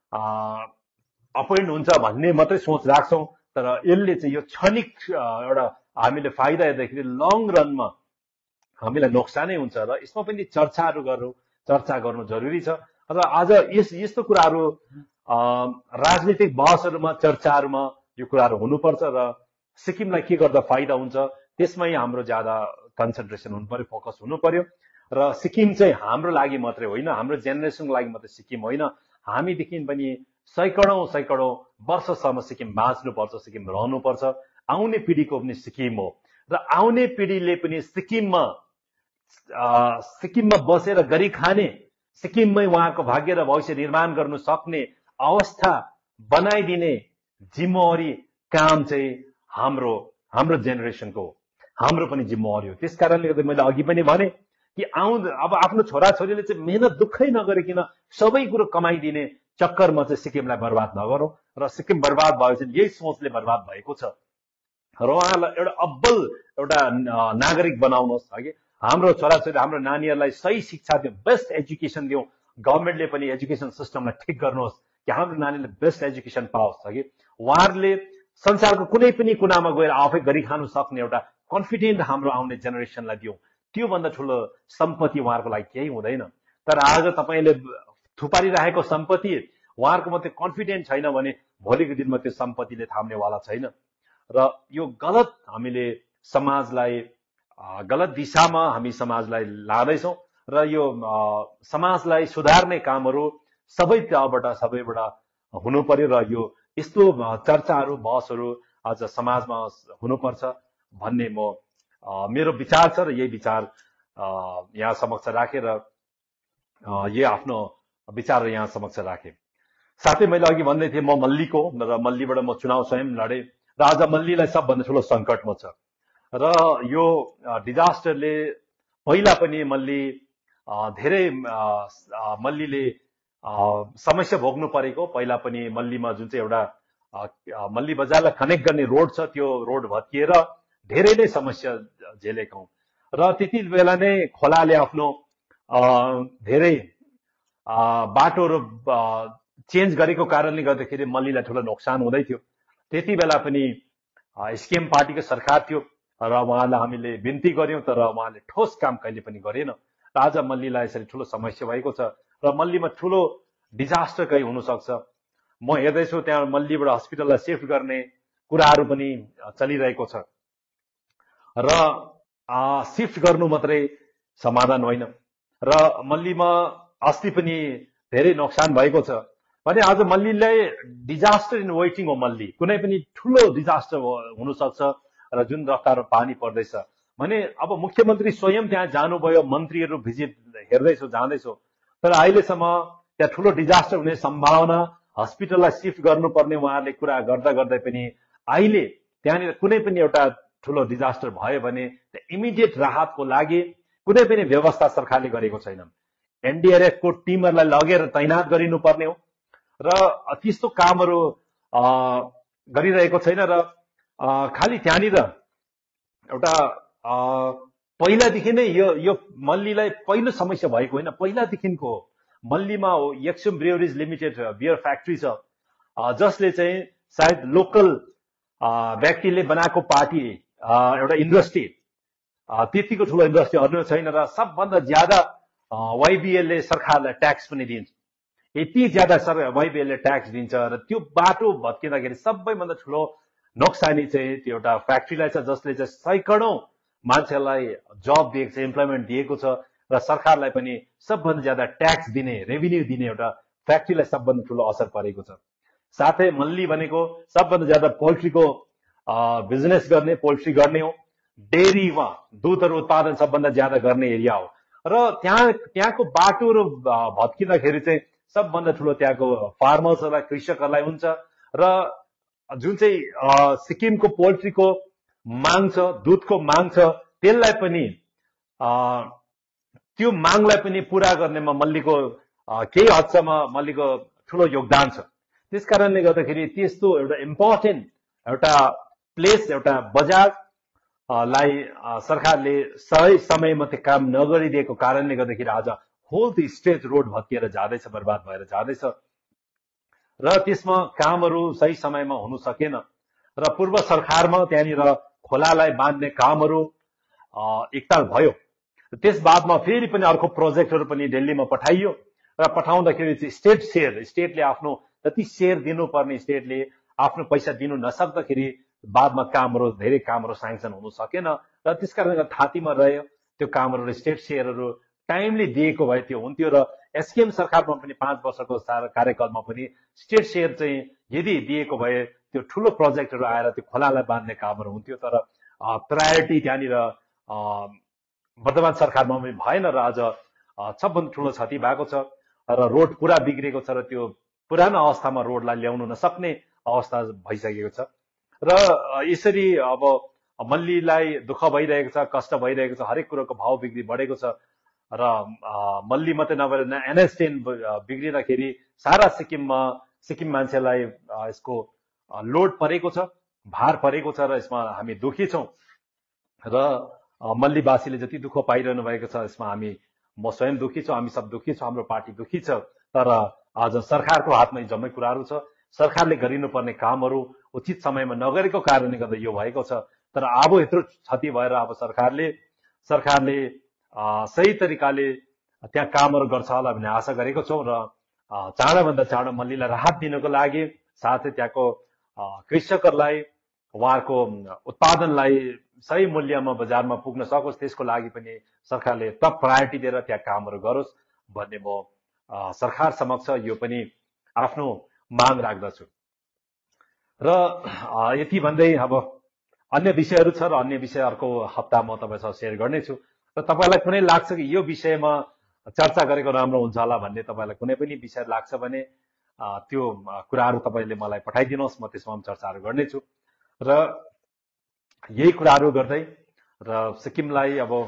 अपोइन्ट हुन्छ भन्ने मात्रै सोच राख्छौँ, तर यसले चाहिँ यो क्षणिक एउटा हामीले फाइदा हेर्दाखेरि लङ रनमा हामीलाई नोक्सानै हुन्छ र यसमा पनि चर्चाहरू गर्नु चर्चा गर्नु जरुरी छ। र आज यस यस्तो कुराहरू राजनीतिक बहसहरूमा चर्चाहरूमा यो कुराहरू हुनुपर्छ र सिक्किमलाई के गर्दा फाइदा हुन्छ त्यसमै हाम्रो ज्यादा कन्सन्ट्रेसन हुनु पर्यो, फोकस हुनु पर्यो। र सिक्किम चाहिँ हाम्रो लागि मात्रै होइन, हाम्रो जेनेरेसनको लागि मात्रै सिक्किम होइन, हामीदेखि पनि सैकडौँ सैकडौँ वर्षसम्म सिक्किम बाँच्नुपर्छ, सिक्किम रहनुपर्छ, आउने पिढीको पनि सिक्किम हो र आउने पिढीले पनि सिक्किममा सिक्किममा बसेर गरी खाने, सिक्किममै उहाँको भाग्य र भविष्य निर्माण गर्नु सक्ने अवस्था बनाइदिने जिम्मेवारी काम चाहिँ हाम्रो हाम्रो जेनेरेसनको हो, हाम्रो पनि जिम्मेवारी हो। त्यस कारणले गर्दा मैले अघि पनि भने कि आउँदो अब आफ्नो छोराछोरीले चाहिँ मेहनत दुःखै नगरिकन सबै कुरो कमाइदिने चक्करमा चाहिँ सिक्किमलाई बर्बाद नगरौँ र सिक्किम बर्बाद भयो चाहिँ यही सोचले बर्बाद भएको छ र उहाँलाई एउटा अब्बल एउटा नागरिक बनाउनुहोस् हगि हाम्रो छोराछोरी हाम्रो नानीहरूलाई सही शिक्षा दिउँ, बेस्ट एजुकेसन दिउँ। गभर्मेन्टले पनि एजुकेसन सिस्टमलाई ठिक गर्नुहोस् कि हाम्रो नानीले बेस्ट एजुकेसन पाओस् हगि उहाँहरूले संसारको कुनै पनि कुनामा गएर आफै गरी खानु सक्ने एउटा कन्फिडेन्ट हाम्रो आउने जेनेरेसनलाई दिउँ। त्योभन्दा ठुलो सम्पत्ति उहाँहरूको लागि केही हुँदैन। तर आज तपाईँले थुपारिरहेको सम्पत्ति उहाँहरूको मात्रै कन्फिडेन्ट छैन भने भोलिको दिनमा त्यो सम्पत्तिले थाम्नेवाला छैन र यो गलत हामीले समाजलाई गलत दिशामा हामी समाजलाई लाँदैछौँ र यो समाजलाई सुधार्ने कामहरू सबै तहबाट सबैबाट हुनु पर्यो र यो यस्तो चर्चाहरू बहसहरू आज समाजमा हुनुपर्छ भन्ने म मेरो विचार छ र यही विचार यहाँ समक्ष राखेर यही आफ्नो विचार यहाँ समक्ष राखेँ। साथै मैले अघि भन्दै थिएँ म मल्लीको र मल्लीबाट म चुनाव स्वयं लडेँ र आज मल्लीलाई सबभन्दा ठुलो सङ्कटमा छ र यो डिजास्टरले पहिला पनि मल्ली धेरै मल्लीले समस्या भोग्नु परेको। पहिला पनि मल्लीमा जुन चाहिँ एउटा मल्ली बजारलाई कनेक्ट गर्ने रोड छ त्यो रोड भत्किएर धेरै नै समस्या झेलेका हौँ र त्यति बेला नै खोलाले आफ्नो धेरै बाटोहरू चेन्ज गरेको कारणले गर्दाखेरि मल्लीलाई ठुलो नोक्सान हुँदै थियो। त्यति बेला पनि एसकेएम पार्टीको सरकार थियो र उहाँलाई हामीले बिन्ती गर्यौं तर उहाँले ठोस काम कहिले पनि गरेन र आज मल्लीलाई यसरी ठुलो समस्या भएको छ र मल्लीमा ठुलो डिजास्टर कहीँ हुन सक्छ। म हेर्दैछु त्यहाँ मल्लीबाट हस्पिटललाई शिफ्ट गर्ने कुराहरू पनि चलिरहेको छ र शिफ्ट गर्नु मात्रै समाधान होइन र मल्लीमा अस्ति पनि धेरै नोक्सान भएको छ भने आज मल्लीलाई डिजास्टर इन वेटिङ हो। मल्ली कुनै पनि ठुलो डिजास्टर हुन सक्छ र जुन रफ्तारमा पानी पर्दैछ भने अब मुख्यमन्त्री स्वयं त्यहाँ जानुभयो, मन्त्रीहरू भिजिट हेर्दैछौ जाँदैछौ तर अहिलेसम्म त्यहाँ ठुलो डिजास्टर हुने सम्भावना हस्पिटललाई शिफ्ट गर्नुपर्ने उहाँहरूले कुरा गर्दा गर्दै पनि अहिले त्यहाँनिर कुनै पनि एउटा ठुलो डिजास्टर भयो भने इमिडिएट राहतको लागि कुनै पनि व्यवस्था सरकारले गरेको छैन। एनडीआरएफको टिमहरूलाई लगेर तैनात गरिनु पर्ने हो र त्यस्तो कामहरू गरिरहेको छैन र खालि त्यहाँनिर एउटा पहिलादेखि नै यो यो मल्लीलाई पहिलो समस्या भएको होइन, पहिलादेखिको हो। मल्लीमा Yuksom breweries limited beer factory छ जसले चाहिँ सायद लोकल व्यक्तिले बनाएको पार्टी एउटा इन्डस्ट्री त्यतिको ठुलो इन्डस्ट्री अरू छैन र सबभन्दा ज्यादा वाइबिएलले सरकारलाई ट्याक्स पनि दिन्छ। यति ज्यादा सर वाइबिएलले ट्याक्स दिन्छ र त्यो बाटो भत्किँदाखेरि सबैभन्दा ठुलो नोक्सानी चाहिँ त्यो एउटा फ्याक्ट्रीलाई छ जसले चाहिँ सैकडौं मान्छेलाई जब दिएको छ, इम्प्लोइमेन्ट दिएको छ र सरकारलाई पनि सबभन्दा ज्यादा ट्याक्स दिने, रेभिन्यू दिने एउटा फ्याक्ट्रीलाई सबभन्दा ठुलो असर परेको छ। साथै मल्ली भनेको सबभन्दा ज्यादा पोल्ट्रीको बिजनेस गर्ने, पोल्ट्री गर्ने हो। डेरीमा दुधहरू उत्पादन सबभन्दा ज्यादा गर्ने एरिया हो र त्यहाँ त्यहाँको बाटोहरू भत्किँदाखेरि चाहिँ सबभन्दा ठुलो त्यहाँको फार्मर्सहरूलाई, कृषकहरूलाई हुन्छ र जुन चाहिँ सिक्किमको पोल्ट्रीको माग छ, दुधको माग छ, त्यसलाई पनि त्यो मागलाई पनि पूरा गर्नेमा मल्लीको केही हदसम्म मल्लीको ठुलो योगदान छ। त्यस कारणले गर्दाखेरि त्यस्तो एउटा इम्पोर्टेन्ट एउटा प्लेस, एउटा बजार लाई सरकारले सही समयमा त्यो काम नगरिदिएको कारणले गर्दाखेरि आज होल त्यो स्टेट रोड भत्किएर जाँदैछ, बर्बाद भएर जाँदैछ र त्यसमा कामहरू सही समयमा हुन सकेन र पूर्व सरकारमा त्यहाँनिर खोलालाई बाँध्ने कामहरू एकताल भयो। त्यस बादमा फेरि पनि अर्को प्रोजेक्टहरू पनि दिल्लीमा पठाइयो र पठाउँदाखेरि चाहिँ स्टेट सेयर, स्टेटले आफ्नो जति सेयर दिनुपर्ने स्टेटले आफ्नो पैसा दिनु नसक्दाखेरि बादमा कामहरू धेरै कामहरू स्याङ्सन हुन सकेन र त्यसकारण थातीमा रह्यो। त्यो कामहरू स्टेट सेयरहरू टाइमली दिएको भए त्यो हुन्थ्यो र एसकेएम सरकारमा पनि पाँच वर्षको कार्यकालमा पनि स्टेट सेयर चाहिँ यदि दिएको भए त्यो ठुलो प्रोजेक्टहरू आएर त्यो खोलालाई बाँध्ने कामहरू हुन्थ्यो। तर प्रायोरिटी त्यहाँनिर वर्तमान सरकारमा पनि भएन र आज सबभन्दा ठुलो क्षति भएको छ र रोड पुरा बिग्रेको छ र त्यो पुरानो अवस्थामा रोडलाई ल्याउनु नसक्ने अवस्था भइसकेको छ र यसरी अब मल्लीलाई दुःख भइरहेको छ, कष्ट भइरहेको छ, हरेक कुरोको भाव बिग्री बढेको छ र मल्ली मात्रै नभएर एनएच टेन बिग्रिँदाखेरि सारा सिक्किममा सिक्किम मान्छेलाई यसको लोड परेको छ, भार परेको छ र यसमा हामी दुखी छौँ र मल्लीवासीले जति दुःख पाइरहनु भएको छ यसमा हामी म स्वयं दुखी छु, हामी सब दुखी छौँ, हाम्रो पार्टी दुखी छ। तर आज सरकारको हातमा जम्मै कुराहरू छ, सरकारले गरिनुपर्ने कामहरू उचित समयमा नगरेको कारणले गर्दा यो भएको छ। तर अब यत्रो क्षति भएर अब सरकारले सरकारले सही तरिकाले त्यहाँ कामहरू गर्छ होला भन्ने आशा गरेको छौँ र चाँडोभन्दा चाँडो मल्लीलाई राहत दिनको लागि साथै त्यहाँको कृषकहरूलाई उहाँहरूको उत्पादनलाई सही मूल्यमा बजारमा पुग्न सकोस् त्यसको लागि पनि सरकारले टप प्रायोरिटी दिएर त्यहाँ कामहरू गरोस् भन्ने म सरकार समक्ष यो पनि आफ्नो माग राख्दछु। र यति भन्दै अब अन्य विषयहरू छ र अन्य विषय अर्को हप्ता म तपाईँसँग सेयर गर्नेछु र तपाईँलाई कुनै लाग्छ कि यो विषयमा चर्चा गरेको राम्रो हुन्छ होला भन्ने तपाईँलाई कुनै पनि विषय लाग्छ भने त्यो कुराहरू तपाईँले मलाई पठाइदिनुहोस्, म त्यसमा चर्चाहरू गर्नेछु। र यही कुराहरू गर्दै र सिक्किमलाई अब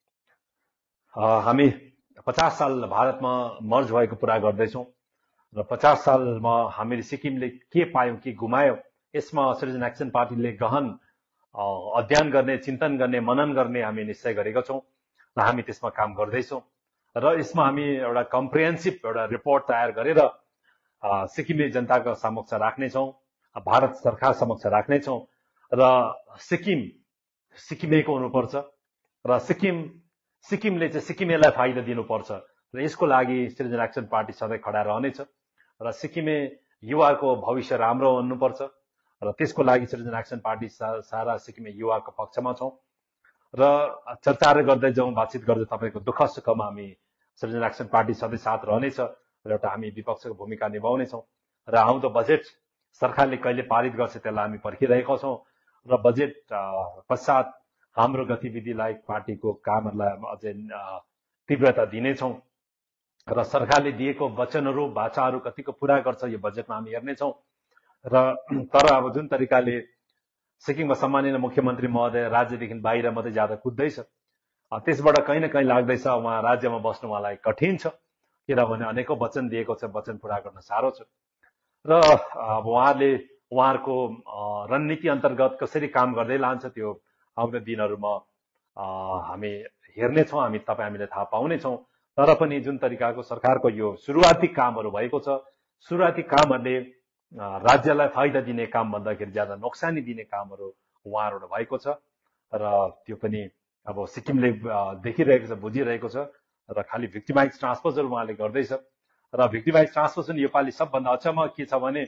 हामी पचास साल भारतमा मर्ज भएको कुरा गर्दैछौँ र पचास सालमा हामीले सिक्किमले के पायौँ के गुमायौँ यसमा सिटिजन एक्सन पार्टीले गहन अध्ययन गर्ने, चिन्तन गर्ने, मनन गर्ने हामी निश्चय गरेका छौँ र हामी त्यसमा काम गर्दैछौँ र यसमा हामी एउटा कम्प्रिहेन्सिभ एउटा रिपोर्ट तयार गरेर सिक्किमे जनताको समक्ष राख्नेछौँ, भारत सरकार समक्ष राख्नेछौँ र सिक्किम सिक्किमेको हुनुपर्छ र सिक्किम सिक्किमले चाहिँ सिक्किमेलाई फाइदा दिनुपर्छ र यसको लागि सिटिजन एक्सन पार्टी सधैँ खडा रहनेछ र सिक्किमे युवाको भविष्य राम्रो हुनुपर्छ र त्यसको लागि सिटिजन एक्सन पार्टी सारा सिक्किमे युवाको पक्षमा छौँ र चर्चाहरू गर्दै जाउँ, बातचित गर्दै तपाईँको दुःख सुखमा हामी सिटिजन एक्सन पार्टी सधैँ साथ रहनेछ र एउटा हामी विपक्षको भूमिका निभाउनेछौँ र आउँदो बजेट सरकारले कहिले पारित गर्छ त्यसलाई हामी पर्खिरहेका छौँ र बजेट पश्चात हाम्रो गतिविधिलाई पार्टीको कामहरूलाई अझै तीव्रता दिनेछौँ र सरकारले दिएको वचनहरू वाचाहरू कतिको पुरा गर्छ यो बजेटमा हामी हेर्नेछौँ र तर अब जुन तरिकाले सिक्किममा सम्माननीय मुख्यमन्त्री महोदय राज्यदेखि बाहिर मात्रै ज्यादा कुद्दैछ त्यसबाट कहीँ न कहीँ लाग्दैछ उहाँ राज्यमा बस्नु उहाँलाई कठिन छ, किनभने अनेकौँ वचन दिएको छ, वचन पुरा गर्न साह्रो छ र अब उहाँले उहाँहरूको रणनीति अन्तर्गत कसरी काम गर्दै लान्छ त्यो आउने दिनहरूमा हामी हेर्नेछौँ, हामी तपाईँ हामीले थाहा पाउनेछौँ। तर पनि जुन तरिकाको सरकारको यो सुरुवाती कामहरू भएको छ, सुरुवाती कामहरूले राज्यलाई फाइदा दिने काम भन्दाखेरि ज्यादा नोक्सानी दिने कामहरू उहाँहरूबाट भएको छ र त्यो पनि अब सिक्किमले देखिरहेको छ, बुझिरहेको छ र खालि भिक्टिमाइज ट्रान्सपोजर उहाँले गर्दैछ र भिक्टिमाइज ट्रान्सपोजर योपालि सबभन्दा अचम्म के छ भने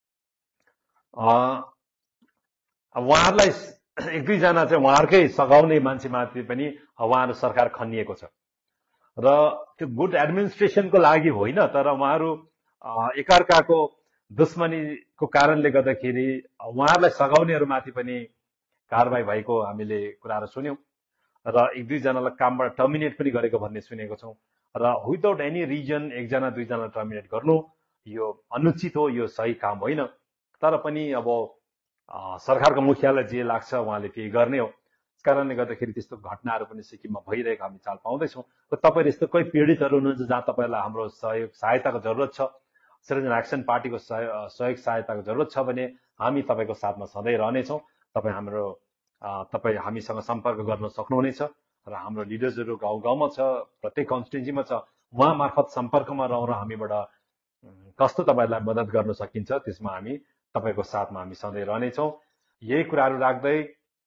उहाँहरूलाई एक दुईजना चाहिँ उहाँहरूकै सघाउने मान्छेमाथि पनि उहाँहरू सरकार खनिएको छ र त्यो गुड एडमिनिस्ट्रेसनको लागि होइन, तर उहाँहरू एकअर्काको दुश्मनीको कारणले गर्दाखेरि उहाँहरूलाई सघाउनेहरूमाथि पनि कारबाही भएको हामीले कुराहरू सुन्यौँ र एक दुईजनालाई कामबाट टर्मिनेट पनि गरेको भन्ने सुनेको छौँ र विदाउट एनी रिजन एकजना दुईजना टर्मिनेट गर्नु यो अनुचित हो, यो सही काम होइन। तर पनि अब सरकारको मुखियालाई जे लाग्छ उहाँले त्यही गर्ने हो, त्यस कारणले गर्दाखेरि त्यस्तो घटनाहरू पनि सिक्किममा भइरहेको हामी चाल पाउँदैछौँ र तपाईँहरू यस्तो कोही पीडितहरू हुनुहुन्छ जहाँ तपाईँलाई हाम्रो सहयोग सहायताको जरुरत छ, सिटिजन एक्सन पार्टीको सहयोग सहायताको जरुरत छ भने हामी तपाईँको साथमा सधैँ रहनेछौँ। तपाईँ हाम्रो तपाईँ हामीसँग सम्पर्क गर्न सक्नुहुनेछ र हाम्रो लिडर्सहरू गाउँ गाउँमा छ, प्रत्येक कन्स्टिट्युन्सीमा छ, उहाँ मार्फत सम्पर्कमा रहर हामीबाट कस्तो तपाईँलाई मद्दत गर्न सकिन्छ त्यसमा हामी तपाईँको साथमा हामी सधैँ रहनेछौँ। यही कुराहरू राख्दै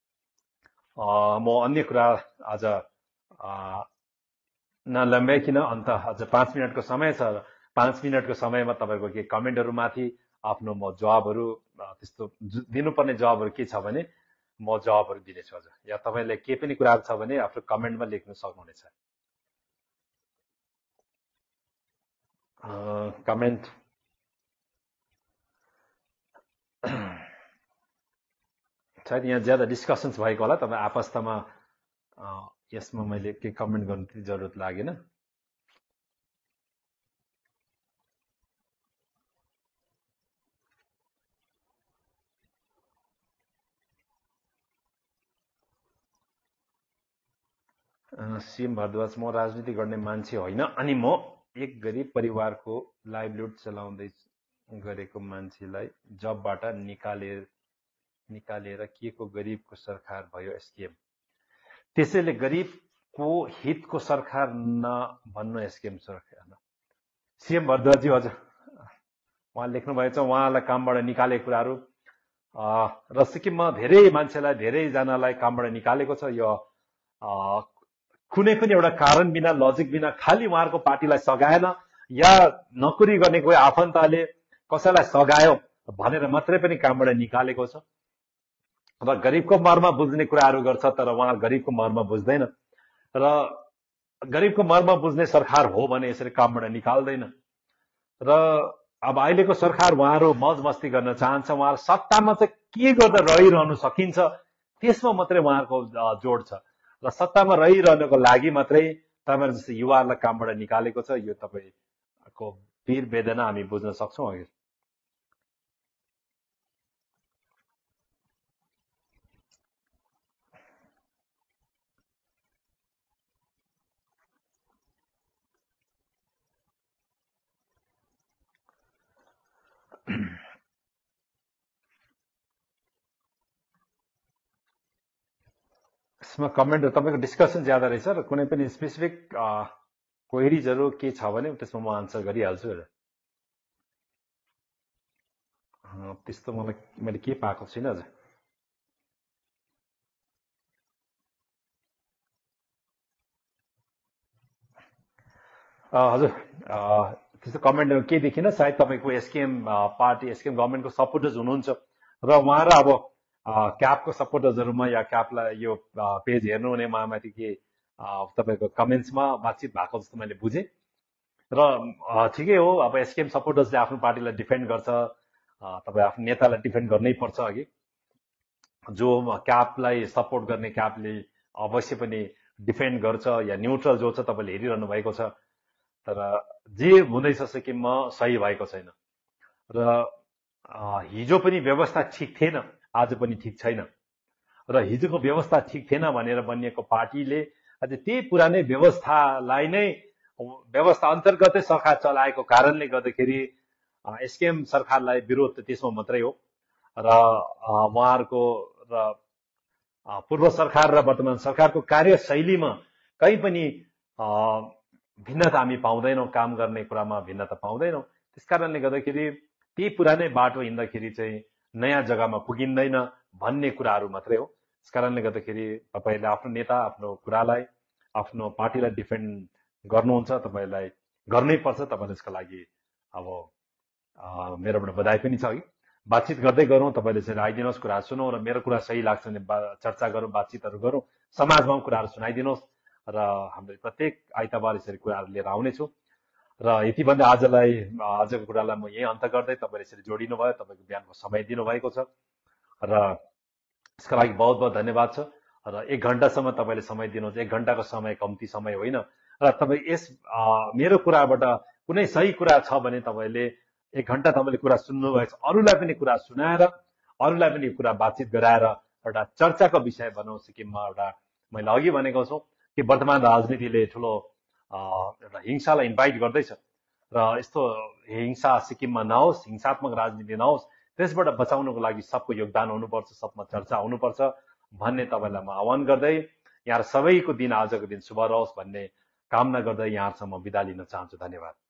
म अन्य कुरा आज नलम्ब्याइकन अन्त अझ पाँच मिनटको समय छ, पाँच मिनटको समयमा तपाईँको के कमेन्टहरूमाथि आफ्नो म जवाबहरू त्यस्तो दिनुपर्ने जवाबहरू के छ भने म जवाबहरू दिनेछु हजुर, या तपाईँले के पनि कुराहरू छ भने आफ्नो कमेन्टमा लेख्न सक्नुहुनेछ। कमेन्ट सायद यहाँ ज्यादा डिस्कसन्स भएको होला, तपाईँ आपस्तमा यसमा मैले के कमेन्ट गर्नु जरुरत लागेन। सीएम भारद्वाज, म राजनीति गर्ने मान्छे होइन अनि म एक गरिब परिवारको लाइभलीहुड चलाउँदै गरेको मान्छेलाई जबबाट निकालेर निकालेर के को गरिबको सरकार भयो एसकेएम। त्यसैले गरिबको हितको सरकार नभन्नु एसकेएम सरकार। सीएम भारद्वाजी हजुर उहाँ लेख्नु भएको छ, उहाँलाई कामबाट निकालेको कुराहरू र सिक्किममा धेरै मान्छेलाई धेरैजनालाई कामबाट निकालेको छ। यो कुनै पनि एउटा कारण बिना, लजिक बिना, खालि उहाँहरूको पार्टीलाई सघाएन या नोकरी गर्ने कोही आफन्तले कसैलाई सघायो भनेर मात्रै पनि कामबाट निकालेको छ। र गरिबको मर्म बुझ्ने कुराहरू गर्छ, तर उहाँ गरिबको मर्म बुझ्दैन र गरिबको मर्म बुझ्ने सरकार हो भने यसरी कामबाट निकाल्दैन। र अब अहिलेको सरकार उहाँहरू मौज मस्ती गर्न चाहन्छ, उहाँहरू सत्तामा चाहिँ के गर्दा रहिरहनु सकिन्छ त्यसमा मात्रै उहाँहरूको जोड छ र सत्तामा रहिरहनको लागि मात्रै तपाईहरु जस्तो युवाहरूलाई कामबाट निकालेको छ। यो तपाईको पीर वेदना हामी बुझ्न सक्छौं। अघि यसमा कमेन्ट तपाईको डिस्कसन ज्यादा रहेछ र कुनै पनि स्पेसिफिक क्वेरीजहरू के छ भने त्यसमा म आन्सर गरिहाल्छु। त्यस्तो मलाई मैले के पाएको छैन अझ। हजुर त्यस्तो कमेन्ट के देखिन, सायद तपाईको एसकेएम पार्टी एसकेएम गभर्नमेन्टको सपोर्टर्स हुनुहुन्छ र उहाँ र अब क्यापको सपोर्टर्सहरुमा या क्यापलाई यो पेज हेर्नु हुने माथि के तपाईको कमेन्ट्समा बातचित भएको जस्तो मैले बुझेँ र ठिकै हो। अब एसकेएम सपोर्टर्सले आफ्नो पार्टीलाई डिफेन्ड गर्छ, तपाईँ आफ्नो नेतालाई डिफेन्ड गर्नै पर्छ। अघि जो क्यापलाई सपोर्ट गर्ने क्यापले अवश्य पनि डिफेन्ड गर्छ या न्युट्रल जो छ तपाईले हेरिरहनु भएको छ। तर जे हुँदैछ सिक्किममा सही भएको छैन र हिजो पनि व्यवस्था ठिक थिएन, आज पनि ठिक छैन र हिजोको व्यवस्था ठिक थिएन भनेर बनिएको पार्टीले अझ त्यही पुरानै व्यवस्थालाई नै व्यवस्था अन्तर्गतै सरकार चलाएको कारणले गर्दाखेरि एसकेएम सरकारलाई विरोध त्यसमा मात्रै हो र उहाँहरूको र पूर्व सरकार र वर्तमान सरकारको कार्यशैलीमा कहीँ पनि भिन्नता हामी पाउँदैनौँ, काम गर्ने कुरामा भिन्नता पाउँदैनौँ। त्यसकारणले गर्दाखेरि त्यही पुरानै बाटो हिँड्दाखेरि चाहिँ नयाँ जग्गामा पुगिँदैन भन्ने कुराहरू मात्रै हो। त्यसकारणले गर्दाखेरि तपाईले आफ्नो नेता, आफ्नो कुरालाई, आफ्नो पार्टीलाई डिफेन्ड गर्नुहुन्छ, तपाईलाई गर्नै पर्छ। तपाईले यसको लागि अब मेरोबाट बधाई पनि छ। कि बातचित गर्दै गरौँ, तपाईले चाहिँ आइदिनुहोस्, कुरा सुनौँ र मेरो कुरा सही लाग्छ भने चर्चा गरौँ, बातचितहरू गरौँ, समाजमा कुराहरू सुनाइदिनुहोस् र हामीले प्रत्येक आइतबार यसरी कुराहरू लिएर आउनेछौँ। र यति भन्दा आजलाई आजको कुरालाई म यही अन्त गर्दै तपाईले यसरी जोडिनु भयो, तपाईको बिहानको समय दिनुभएको छ र यसका लागि बहुत बहुत धन्यवाद छ। र एक घण्टासम्म तपाईले समय दिनुहुन्छ, एक घण्टाको समय कम्ती समय होइन र तपाईँ यस मेरो कुराबाट कुनै सही कुरा छ भने तपाईले एक घण्टा तपाईँले कुरा सुन्नुभएछ, अरूलाई पनि कुरा सुनाएर, अरूलाई पनि कुरा बातचित गराएर एउटा चर्चाको विषय बनाउँ सिक्किममा। एउटा मैले अघि भनेको छु कि वर्तमान राजनीतिले ठुलो एउटा हिंसालाई इन्भाइट गर्दैछ र यस्तो हिंसा सिक्किममा नहोस्, हिंसात्मक राजनीति नहोस्, त्यसबाट बचाउनको लागि सबको योगदान हुनुपर्छ, सबमा चर्चा हुनुपर्छ भन्ने तपाईँलाई म आह्वान गर्दै यहाँ सबैको दिन आजको दिन शुभ रहोस् भन्ने कामना गर्दै यहाँसम्म बिदा लिन चाहन्छु। धन्यवाद।